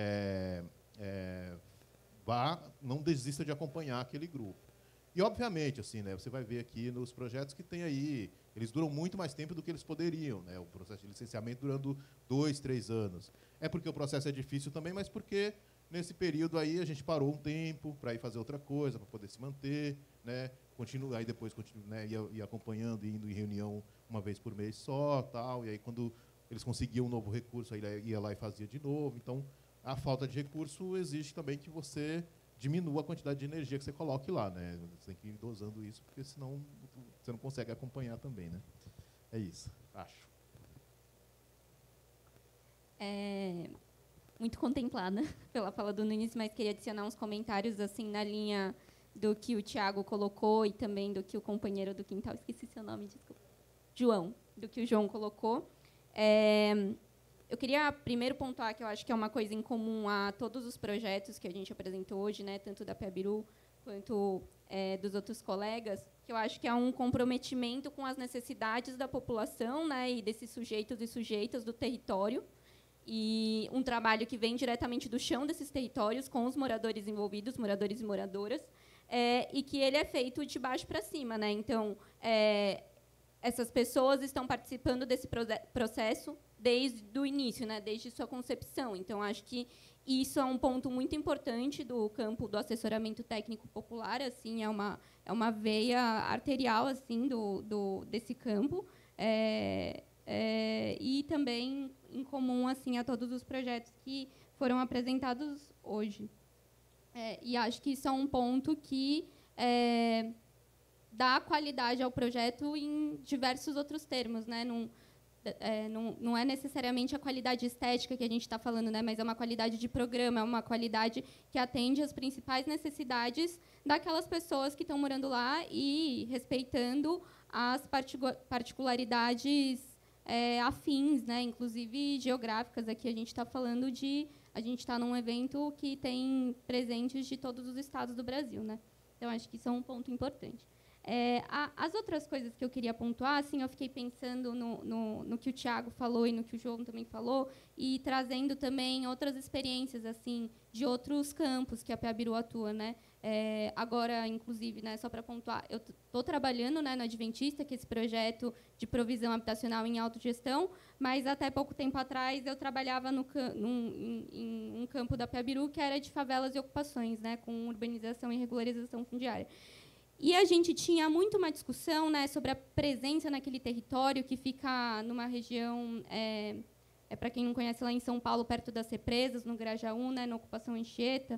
não desista de acompanhar aquele grupo. E, obviamente, assim, né, você vai ver aqui nos projetos que tem aí, eles duram muito mais tempo do que eles poderiam, né? O processo de licenciamento durando 2, 3 anos. É porque o processo é difícil também, mas porque nesse período aí a gente parou um tempo para ir fazer outra coisa, para poder se manter, né? Aí depois né, ia acompanhando, indo em reunião uma vez por mês só, tal. E aí quando eles conseguiam um novo recurso, aí ia lá e fazia de novo. Então, a falta de recurso exige também que você diminua a quantidade de energia que você coloque lá, né? Você tem que ir dosando isso, porque senão você não consegue acompanhar também, né? É isso, acho. Muito contemplada pela fala do Nunes, mas queria adicionar uns comentários assim na linha do que o Tiago colocou e também do que o companheiro do quintal, esqueci seu nome, desculpa, João, do que o João colocou. Eu queria primeiro pontuar que eu acho que é uma coisa em comum a todos os projetos que a gente apresentou hoje, né, tanto da Piabiru quanto dos outros colegas, que eu acho que é um comprometimento com as necessidades da população, né, e desses sujeitos e sujeitas do território, e um trabalho que vem diretamente do chão desses territórios, com os moradores envolvidos, moradores e moradoras, e que ele é feito de baixo para cima, né? Então, essas pessoas estão participando desse processo desde o início, né? Desde sua concepção. Então, acho que isso é um ponto muito importante do campo do assessoramento técnico popular, assim, é uma veia arterial assim desse campo. E também em comum assim a todos os projetos que foram apresentados hoje. E acho que isso é um ponto que dá qualidade ao projeto em diversos outros termos, né? Não é necessariamente a qualidade estética que a gente está falando, né? Mas é uma qualidade de programa, é uma qualidade que atende às principais necessidades daquelas pessoas que estão morando lá e respeitando as particularidades afins, né? Inclusive geográficas. Aqui a gente está num evento que tem presentes de todos os estados do Brasil, né? Então acho que isso é um ponto importante. As outras coisas que eu queria pontuar, assim, eu fiquei pensando no que o Thiago falou e no que o João também falou, e trazendo também outras experiências assim de outros campos que a PEABIRU atua, né? Agora, inclusive, né, só para pontuar, eu estou trabalhando, né, no Adventista, que é esse projeto de provisão habitacional em autogestão, mas até pouco tempo atrás eu trabalhava em um campo da PEABIRU que era de favelas e ocupações, né, com urbanização e regularização fundiária. E a gente tinha muito uma discussão, né, sobre a presença naquele território que fica numa região, para quem não conhece, lá em São Paulo, perto das Represas, no Grajaú, né, na ocupação Anchieta,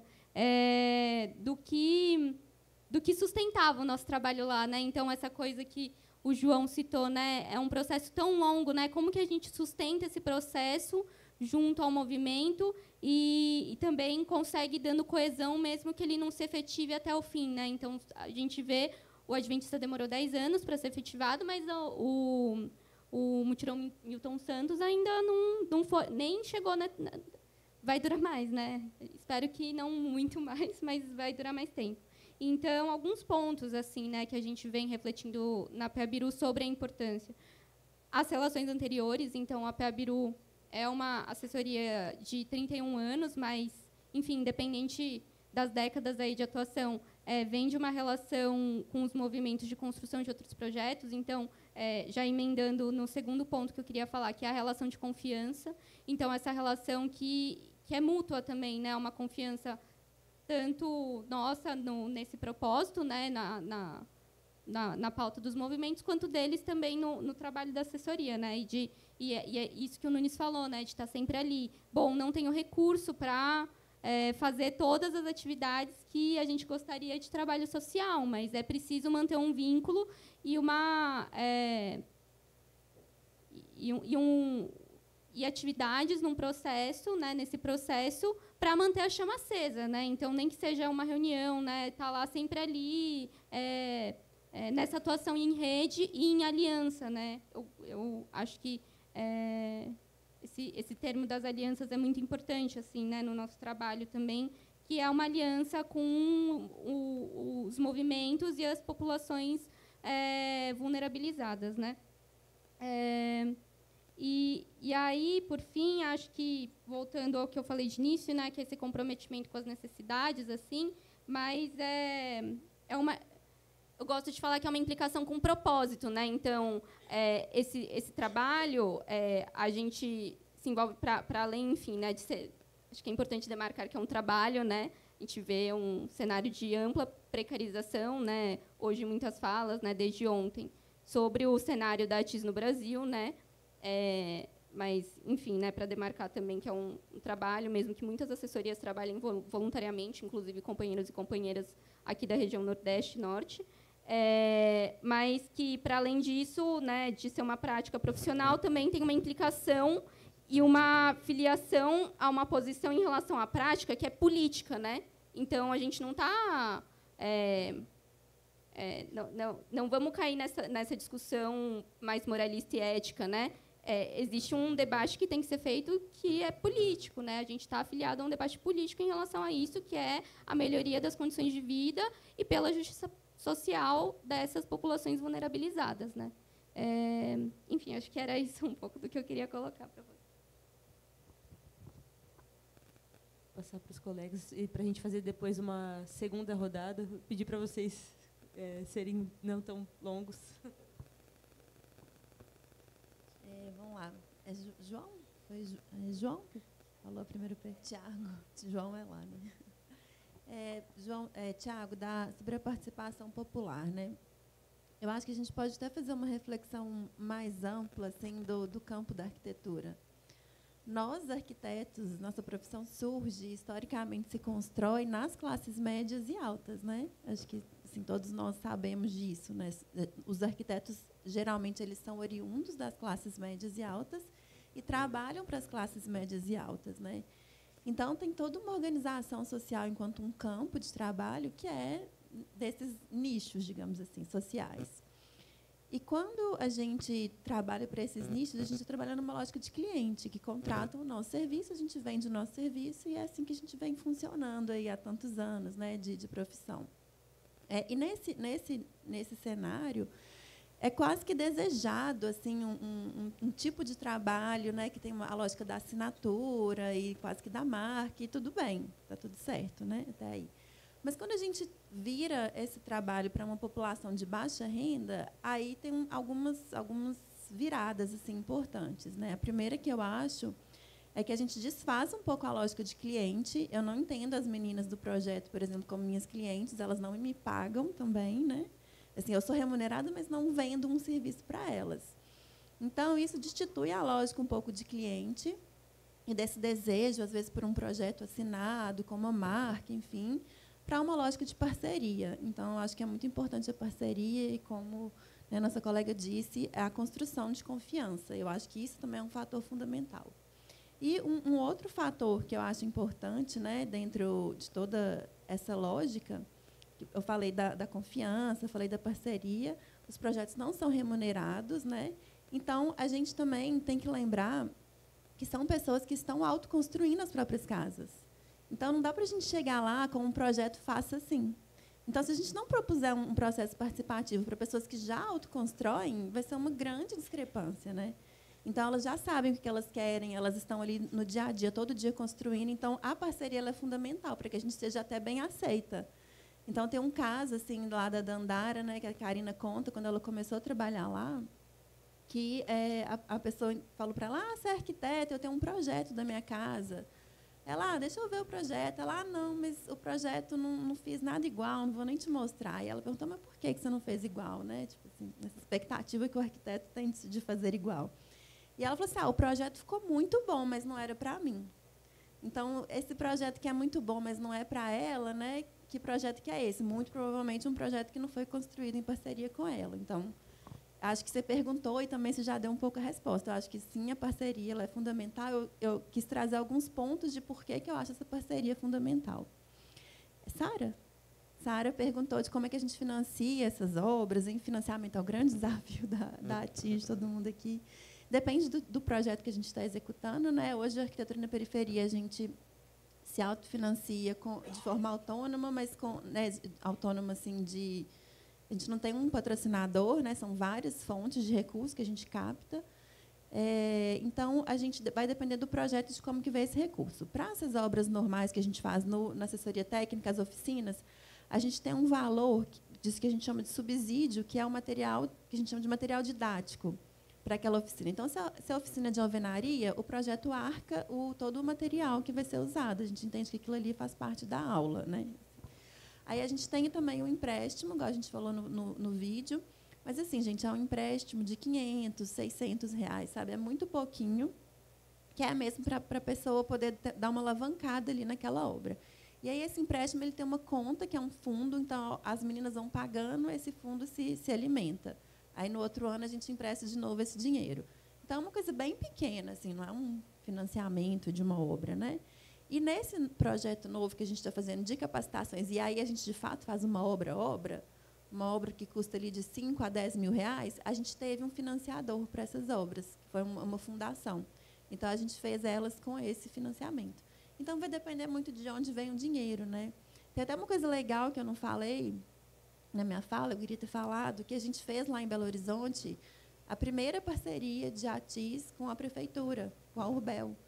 do que sustentava o nosso trabalho lá, né? Então, essa coisa que o João citou, né, é um processo tão longo, né? Como que a gente sustenta esse processo junto ao movimento e também consegue dando coesão, mesmo que ele não se efetive até o fim, né? Então, a gente vê, o Adventista demorou 10 anos para ser efetivado, mas o Mutirão Milton Santos ainda não foi, nem chegou, né? Vai durar mais, né? Espero que não muito mais, mas vai durar mais tempo. Então, alguns pontos assim, né, que a gente vem refletindo na PEABIRU sobre a importância. As relações anteriores, então, a PEABIRU é uma assessoria de 31 anos, mas, enfim, independente das décadas aí de atuação, vem de uma relação com os movimentos de construção de outros projetos. Então, já emendando no segundo ponto que eu queria falar, que é a relação de confiança. Então, essa relação que é mútua também, né? Uma confiança tanto nossa nesse propósito, né? Na pauta dos movimentos, quanto deles também no trabalho da assessoria, né? E é isso que o Nunes falou, né? De estar sempre ali. Bom, não tenho recurso para fazer todas as atividades que a gente gostaria de trabalho social, mas é preciso manter um vínculo e e atividades num processo, né, nesse processo, para manter a chama acesa, né? Então, nem que seja uma reunião, né, tá lá sempre ali, nessa atuação em rede e em aliança, né? Eu acho que esse termo das alianças é muito importante, assim, né, no nosso trabalho também, que é uma aliança com os movimentos e as populações vulnerabilizadas, né? E aí, por fim, acho que, voltando ao que eu falei de início, né, que é esse comprometimento com as necessidades, assim, mas eu gosto de falar que é uma implicação com propósito, né? Então, esse trabalho, a gente se envolve para além, enfim, né, de ser, acho que é importante demarcar que é um trabalho, né? A gente vê um cenário de ampla precarização, né? Hoje muitas falas, né, desde ontem, sobre o cenário da ATIS no Brasil, né? Mas, enfim, né, para demarcar também que é um trabalho, mesmo que muitas assessorias trabalhem voluntariamente, inclusive companheiros e companheiras aqui da região Nordeste e Norte, mas que, para além disso, né, de ser uma prática profissional, também tem uma implicação e uma filiação a uma posição em relação à prática que é política, né? Então, a gente não está... não vamos cair nessa discussão mais moralista e ética, né? Existe um debate que tem que ser feito que é político, né? A gente está afiliado a um debate político em relação a isso, que é a melhoria das condições de vida e pela justiça social dessas populações vulnerabilizadas, né? Enfim, acho que era isso um pouco do que eu queria colocar para você. Passar para os colegas e para a gente fazer depois uma segunda rodada, pedir para vocês serem não tão longos. Vamos lá. João? Foi João que falou primeiro para Tiago? João é lá, né? Tiago, sobre a participação popular, né? Eu acho que a gente pode até fazer uma reflexão mais ampla assim, do campo da arquitetura. Nós, arquitetos, nossa profissão surge, historicamente se constrói nas classes médias e altas, né? Acho que assim, todos nós sabemos disso, né? Os arquitetos, geralmente, eles são oriundos das classes médias e altas e trabalham para as classes médias e altas, né? Então, tem toda uma organização social enquanto um campo de trabalho que é desses nichos, digamos assim, sociais. E quando a gente trabalha para esses nichos, a gente trabalha numa lógica de cliente, que contrata o nosso serviço, a gente vende o nosso serviço, e é assim que a gente vem funcionando aí há tantos anos, né, de profissão. E nesse cenário, é quase que desejado assim um tipo de trabalho, né, que tem a lógica da assinatura e quase que da marca, e tudo bem, está tudo certo, né, até aí. Mas quando a gente vira esse trabalho para uma população de baixa renda, aí tem algumas viradas assim importantes, né? A primeira que eu acho é que a gente desfaz um pouco a lógica de cliente. Eu não entendo as meninas do projeto, por exemplo, como minhas clientes, elas não me pagam também, né? Assim, eu sou remunerada, mas não vendo um serviço para elas. Então, isso destitui a lógica um pouco de cliente e desse desejo, às vezes, por um projeto assinado, como uma marca, enfim, para uma lógica de parceria. Então, eu acho que é muito importante a parceria e, como, né, nossa colega disse, a construção de confiança. Eu acho que isso também é um fator fundamental. E um outro fator que eu acho importante, né, dentro de toda essa lógica, eu falei da confiança, falei da parceria, os projetos não são remunerados, né? Então, a gente também tem que lembrar que são pessoas que estão autoconstruindo as próprias casas. Então, não dá para a gente chegar lá com um projeto faça assim. Então, se a gente não propuser um processo participativo para pessoas que já autoconstroem, vai ser uma grande discrepância, né? Então, elas já sabem o que elas querem, elas estão ali no dia a dia, todo dia construindo. Então, a parceria ela é fundamental para que a gente seja até bem aceita. Então, tem um caso assim, lá da Dandara, né, que a Karina conta, quando ela começou a trabalhar lá, que a pessoa falou para ela, você é arquiteta, eu tenho um projeto da minha casa. Ela, deixa eu ver o projeto. Ela, não, mas o projeto não fiz nada igual, não vou nem te mostrar. E ela perguntou, mas por que você não fez igual? Né? Tipo assim, essa expectativa que o arquiteto tem de fazer igual. E ela falou assim, o projeto ficou muito bom, mas não era para mim. Então, esse projeto que é muito bom, mas não é para ela, né? Que projeto que é esse? Muito provavelmente um projeto que não foi construído em parceria com ela. Então, acho que você perguntou e também você já deu um pouco a resposta. Eu acho que sim, a parceria ela é fundamental. Eu quis trazer alguns pontos de por que eu acho essa parceria fundamental. Sara perguntou de como é que a gente financia essas obras. Em financiamento é o grande desafio da ATIS, de todo mundo aqui. Depende do projeto que a gente está executando, né? Hoje, a arquitetura na periferia, a gente se autofinancia de forma autônoma, mas autônoma assim a gente não tem um patrocinador, né? São várias fontes de recursos que a gente capta. Então, a gente vai depender do projeto de como que vem esse recurso. Para essas obras normais que a gente faz na assessoria técnica, as oficinas, a gente tem um valor disso que a gente chama de subsídio, que é um material que a gente chama de material didático para aquela oficina. Então, se a oficina é de alvenaria, o projeto arca todo o material que vai ser usado. A gente entende que aquilo ali faz parte da aula, né? Aí a gente tem também um empréstimo, igual a gente falou no vídeo, mas assim, gente, é um empréstimo de 500, 600 reais, sabe? É muito pouquinho, que é mesmo para a pessoa poder dar uma alavancada ali naquela obra. E aí esse empréstimo ele tem uma conta, que é um fundo, então as meninas vão pagando, esse fundo se alimenta. Aí, no outro ano, a gente empresta de novo esse dinheiro. Então, é uma coisa bem pequena, assim, não é um financiamento de uma obra, né? E nesse projeto novo que a gente está fazendo de capacitações, e aí a gente, de fato, faz uma obra que custa ali de 5 a 10 mil reais, a gente teve um financiador para essas obras, que foi uma fundação. Então, a gente fez elas com esse financiamento. Então, vai depender muito de onde vem o dinheiro, né? Tem até uma coisa legal que eu não falei na minha fala, eu queria ter falado, que a gente fez lá em Belo Horizonte a primeira parceria de ATIS com a prefeitura, com a Urbel.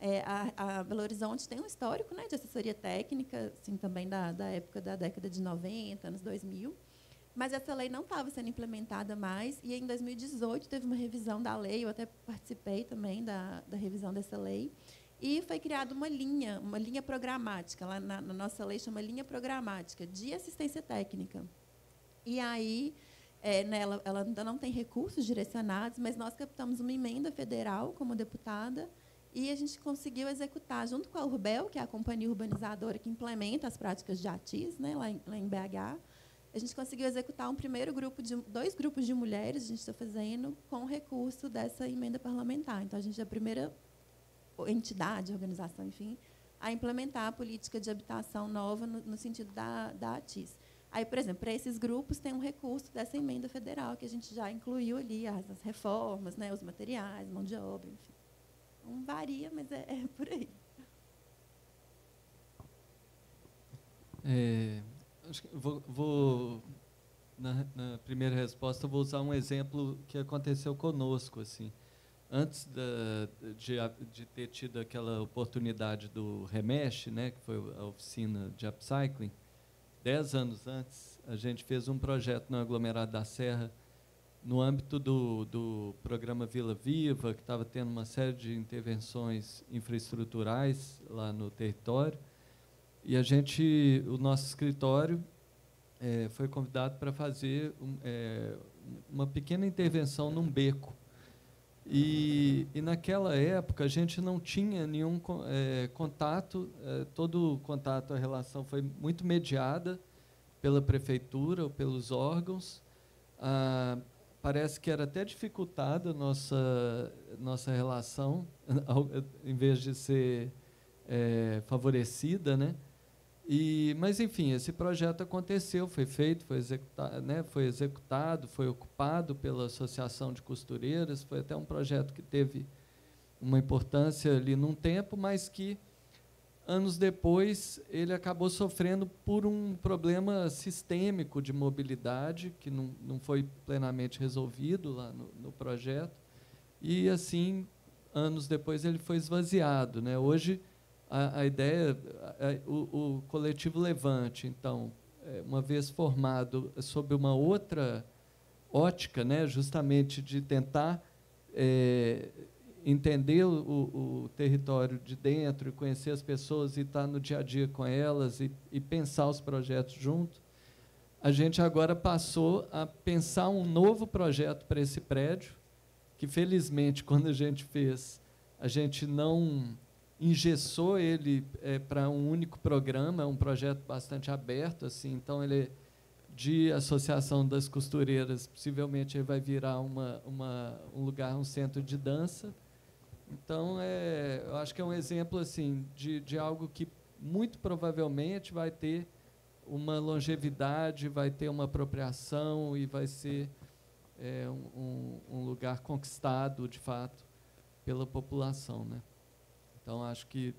A Belo Horizonte tem um histórico, né, de assessoria técnica, assim, também da época da década de 90, anos 2000, mas essa lei não estava sendo implementada mais, e em 2018 teve uma revisão da lei, eu até participei também da revisão dessa lei, e foi criada uma linha programática, lá na nossa lei chama linha programática, de assistência técnica. E aí, ela ainda não tem recursos direcionados, mas nós captamos uma emenda federal como deputada e a gente conseguiu executar, junto com a Urbel, que é a companhia urbanizadora que implementa as práticas de ATIS, né, lá em BH, a gente conseguiu executar dois grupos de mulheres, a gente está fazendo, com recurso dessa emenda parlamentar. Então, a gente é a primeira entidade, organização, enfim, a implementar a política de habitação nova no sentido da ATIS. Aí, por exemplo, para esses grupos tem um recurso dessa emenda federal que a gente já incluiu ali, as reformas, né, os materiais, mão de obra, enfim. Não varia, mas é por aí. acho que na primeira resposta, eu vou usar um exemplo que aconteceu conosco. Assim. Antes de ter tido aquela oportunidade do Remexe, né, que foi a oficina de upcycling, 10 anos antes, a gente fez um projeto no aglomerado da Serra, no âmbito do programa Vila Viva, que estava tendo uma série de intervenções infraestruturais lá no território. E o nosso escritório foi convidado para fazer uma pequena intervenção num beco. E naquela época a gente não tinha nenhum contato, todo o contato, a relação foi muito mediada pela prefeitura ou pelos órgãos. Parece que era até dificultada a nossa relação, em vez de ser favorecida, né? Mas, enfim, esse projeto aconteceu, foi feito, foi executado, foi ocupado pela Associação de Costureiras, foi até um projeto que teve uma importância ali num tempo, mas que, anos depois, ele acabou sofrendo por um problema sistêmico de mobilidade, que não foi plenamente resolvido lá no projeto, e, assim, anos depois, ele foi esvaziado, né? Hoje, a ideia, o coletivo Levante, então, uma vez formado sob uma outra ótica, né, justamente de tentar entender o território de dentro e conhecer as pessoas e estar no dia a dia com elas e pensar os projetos junto, a gente agora passou a pensar um novo projeto para esse prédio, que, felizmente, quando a gente fez, a gente não engessou ele para um único programa, é um projeto bastante aberto, assim, então ele é de Associação das Costureiras, possivelmente ele vai virar um lugar, um centro de dança. Então, eu acho que é um exemplo assim, de algo que muito provavelmente vai ter uma longevidade, vai ter uma apropriação e vai ser um lugar conquistado, de fato, pela população, né? Então, acho que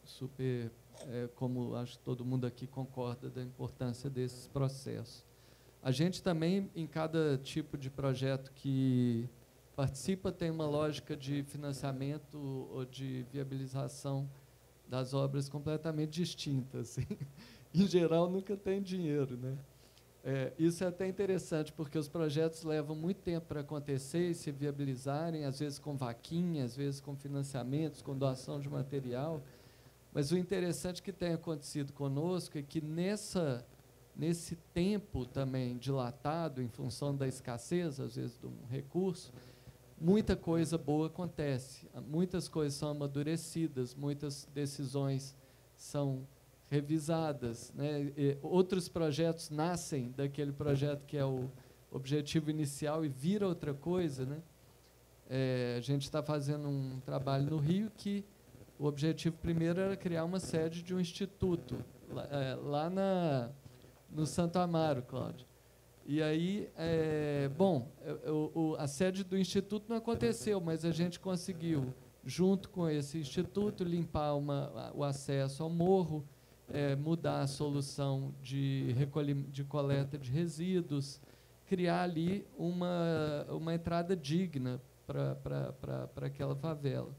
como acho que todo mundo aqui concorda da importância desses processos. A gente também, em cada tipo de projeto que participa, tem uma lógica de financiamento ou de viabilização das obras completamente distinta. Assim. Em geral, nunca tem dinheiro, né? Isso é até interessante, porque os projetos levam muito tempo para acontecer e se viabilizarem, às vezes com vaquinha, às vezes com financiamentos, com doação de material. Mas o interessante que tem acontecido conosco é que nesse tempo também dilatado, em função da escassez, às vezes, de um recurso, muita coisa boa acontece. Muitas coisas são amadurecidas, muitas decisões são revisadas, né? Outros projetos nascem daquele projeto que é o objetivo inicial e vira outra coisa, né? A gente está fazendo um trabalho no Rio que o objetivo primeiro era criar uma sede de um instituto, lá no Santo Amaro, Cláudio. E aí, a sede do instituto não aconteceu, mas a gente conseguiu, junto com esse instituto, limpar o acesso ao morro, mudar a solução de coleta de resíduos, criar ali uma entrada digna para aquela favela.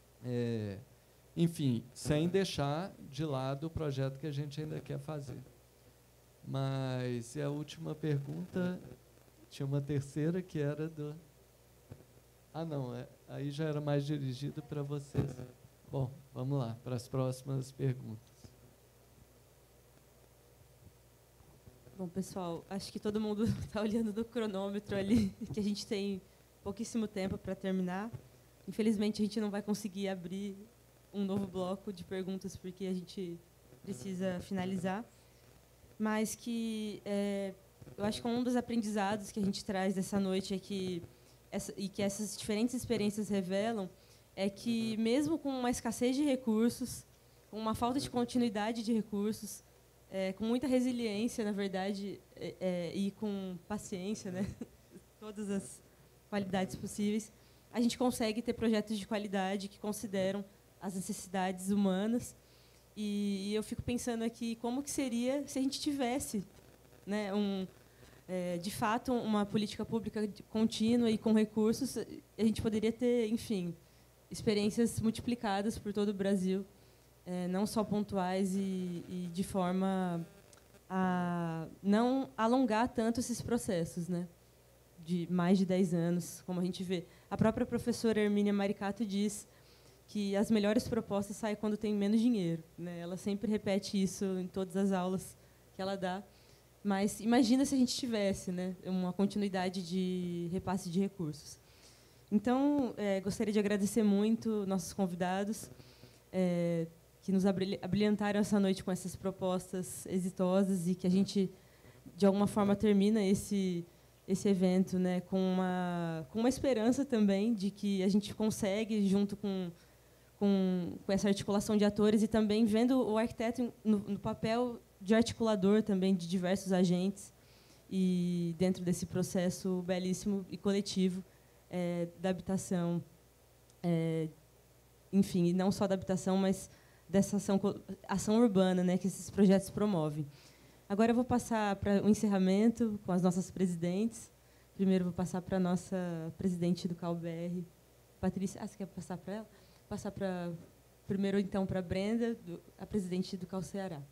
Enfim, sem deixar de lado o projeto que a gente ainda quer fazer. Mas a última pergunta, tinha uma terceira que era do... aí já era mais dirigido para vocês. Bom, vamos lá, para as próximas perguntas. Bom, pessoal, acho que todo mundo está olhando do cronômetro ali, que a gente tem pouquíssimo tempo para terminar. Infelizmente, a gente não vai conseguir abrir um novo bloco de perguntas, porque a gente precisa finalizar. Mas que eu acho que um dos aprendizados que a gente traz dessa noite que essas diferentes experiências revelam é que, mesmo com uma escassez de recursos, com uma falta de continuidade de recursos, com muita resiliência, na verdade, e com paciência, né? Todas as qualidades possíveis, a gente consegue ter projetos de qualidade que consideram as necessidades humanas. E eu fico pensando aqui como que seria se a gente tivesse né, de fato, uma política pública contínua e com recursos, a gente poderia ter, enfim, experiências multiplicadas por todo o Brasil, não só pontuais e de forma a não alongar tanto esses processos, né, de mais de 10 anos, como a gente vê. A própria professora Hermínia Maricato diz que as melhores propostas saem quando tem menos dinheiro, né? Ela sempre repete isso em todas as aulas que ela dá. Mas imagina se a gente tivesse, né, uma continuidade de repasse de recursos. Então, gostaria de agradecer muito nossos convidados, que nos abrilhantaram essa noite com essas propostas exitosas e que a gente, de alguma forma, termina esse evento, né, com uma esperança também de que a gente consegue, junto com essa articulação de atores e também vendo o arquiteto no papel de articulador também de diversos agentes e dentro desse processo belíssimo e coletivo da habitação, enfim, e não só da habitação, mas dessa ação urbana, né, que esses projetos promovem. Agora eu vou passar para o encerramento com as nossas presidentes. Primeiro vou passar para a nossa presidente do CalBR, Patrícia. Você quer passar para ela? Passar primeiro, então, para a Brenda, a presidente do CalCeará.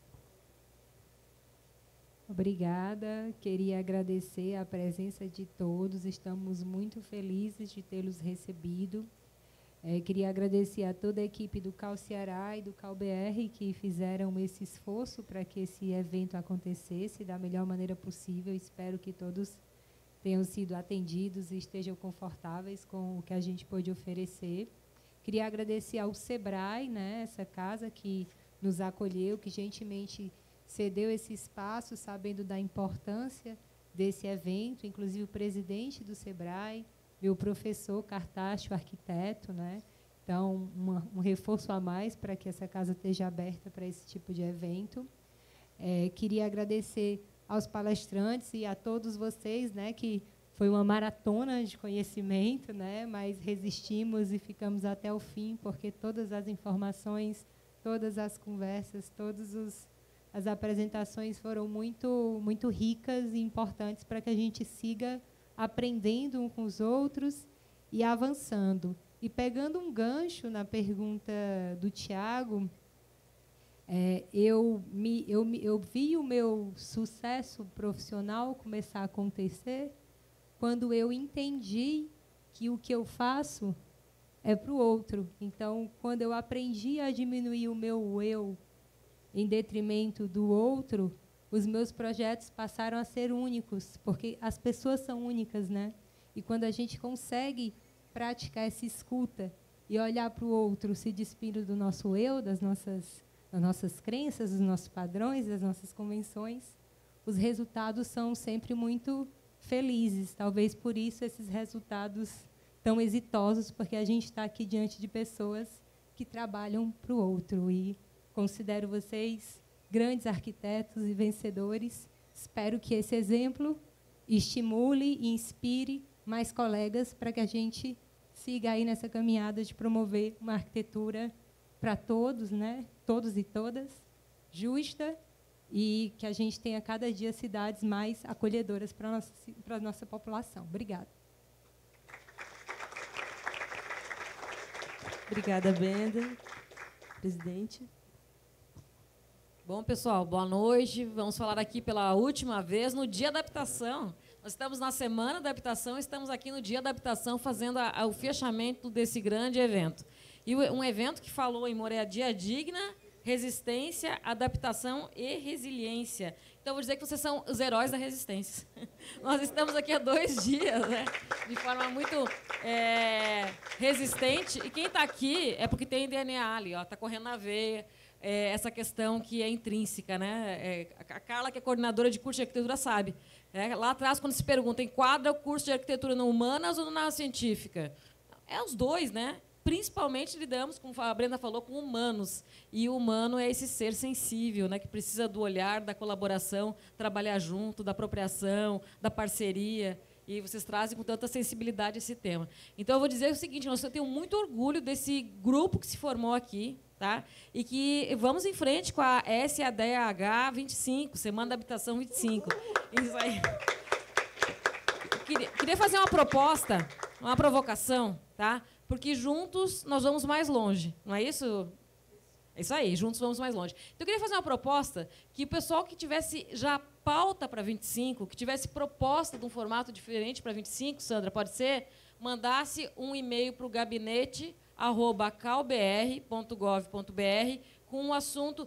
Obrigada. Queria agradecer a presença de todos. Estamos muito felizes de tê-los recebido. Queria agradecer a toda a equipe do CalCeará e do CalBR que fizeram esse esforço para que esse evento acontecesse da melhor maneira possível. Espero que todos tenham sido atendidos e estejam confortáveis com o que a gente pôde oferecer. Queria agradecer ao SEBRAE, né, essa casa que nos acolheu, que gentilmente cedeu esse espaço, sabendo da importância desse evento, inclusive o presidente do SEBRAE, meu professor Cartacho, arquiteto, né? Então, um reforço a mais para que essa casa esteja aberta para esse tipo de evento. Queria agradecer aos palestrantes e a todos vocês, né, que foi uma maratona de conhecimento, né, mas resistimos e ficamos até o fim, porque todas as informações, todas as conversas, as apresentações foram muito ricas e importantes para que a gente siga aprendendo um com os outros e avançando. E pegando um gancho na pergunta do Tiago, eu vi o meu sucesso profissional começar a acontecer quando eu entendi que o que eu faço é para o outro. Então, quando eu aprendi a diminuir o meu eu em detrimento do outro, os meus projetos passaram a ser únicos, porque as pessoas são únicas, né? E quando a gente consegue praticar essa escuta e olhar para o outro se despindo do nosso eu, das nossas crenças, dos nossos padrões, das nossas convenções, os resultados são sempre muito felizes. Talvez por isso esses resultados tão exitosos, porque a gente está aqui diante de pessoas que trabalham para o outro. E considero vocês grandes arquitetos e vencedores. Espero que esse exemplo estimule e inspire mais colegas para que a gente siga aí nessa caminhada de promover uma arquitetura para todos, né? Todos e todas, justa, e que a gente tenha cada dia cidades mais acolhedoras para a nossa população. Obrigada. Obrigada, Brenda. Presidente. Bom, pessoal, boa noite. Vamos falar aqui pela última vez no Dia da Habitação. Nós estamos na Semana da Habitação, estamos aqui no Dia da Habitação fazendo o fechamento desse grande evento. E um evento que falou em moradia digna, resistência, adaptação e resiliência. Então, vou dizer que vocês são os heróis da resistência. Nós estamos aqui há 2 dias, né, de forma muito resistente. E quem está aqui é porque tem DNA ali, está correndo na veia. Essa questão que é intrínseca, né? A Carla, que é coordenadora de curso de arquitetura, sabe. Lá atrás, quando se pergunta, enquadra o curso de arquitetura na humanas ou na científica? É os dois, né? Principalmente lidamos, como a Brenda falou, com humanos. E o humano é esse ser sensível, né? Que precisa do olhar, da colaboração, trabalhar junto, da apropriação, da parceria. E vocês trazem com tanta sensibilidade esse tema. Então, eu vou dizer o seguinte, eu tenho muito orgulho desse grupo que se formou aqui, tá? E que vamos em frente com a SADH 25, Semana da Habitação 25. Isso aí. Queria fazer uma proposta, uma provocação, tá? Porque juntos nós vamos mais longe, não é isso? É isso aí, juntos vamos mais longe. Então, eu queria fazer uma proposta que o pessoal que tivesse já pauta para 25, que tivesse proposta de um formato diferente para 25, Sandra, pode ser? Mandasse um e-mail para o gabinete@calbr.gov.br com o assunto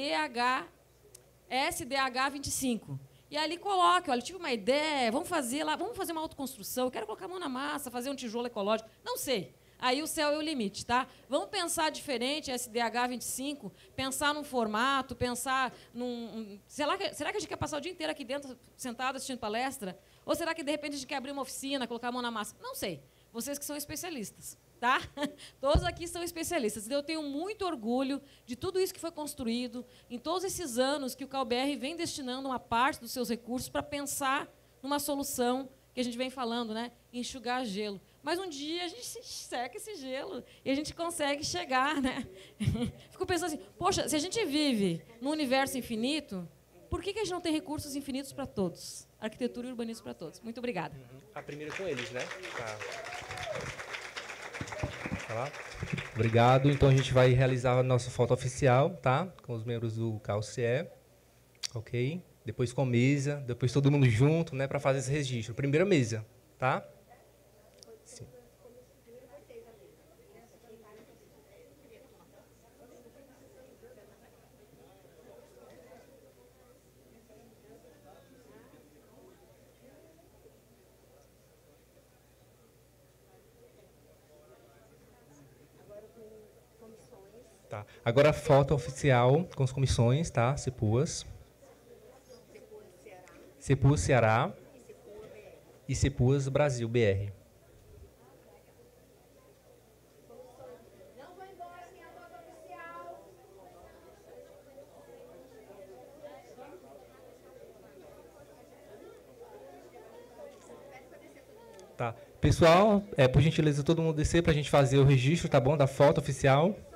SDH 25. E ali coloque, olha, tive uma ideia, vamos fazer uma autoconstrução, eu quero colocar a mão na massa, fazer um tijolo ecológico, não sei. Aí o céu é o limite, tá? Vamos pensar diferente, SDH 25, pensar num formato, pensar num... Será que a gente quer passar o dia inteiro aqui dentro, sentado, assistindo palestra? Ou será que, de repente, a gente quer abrir uma oficina, colocar a mão na massa? Não sei. Vocês que são especialistas, tá? Todos aqui são especialistas. Eu tenho muito orgulho de tudo isso que foi construído, em todos esses anos que o CalBR vem destinando uma parte dos seus recursos para pensar numa solução que a gente vem falando, né? Enxugar gelo. Mas um dia a gente seca esse gelo e a gente consegue chegar, né? Fico pensando assim, poxa, se a gente vive num universo infinito, por que a gente não tem recursos infinitos para todos? Arquitetura e urbanismo para todos. Muito obrigada. A primeira com eles, né? Tá. Obrigado. Então a gente vai realizar a nossa foto oficial, tá? Com os membros do CalCIE. Ok? Depois com mesa, depois todo mundo junto, né? Para fazer esse registro. Primeira mesa, tá? Sim. Tá. Agora a foto oficial com as comissões, tá? CEPUAS. CEPUAS Ceará e CEPUAS Brasil, BR. Tá. Pessoal, por gentileza, todo mundo descer para a gente fazer o registro, tá bom? Da foto oficial.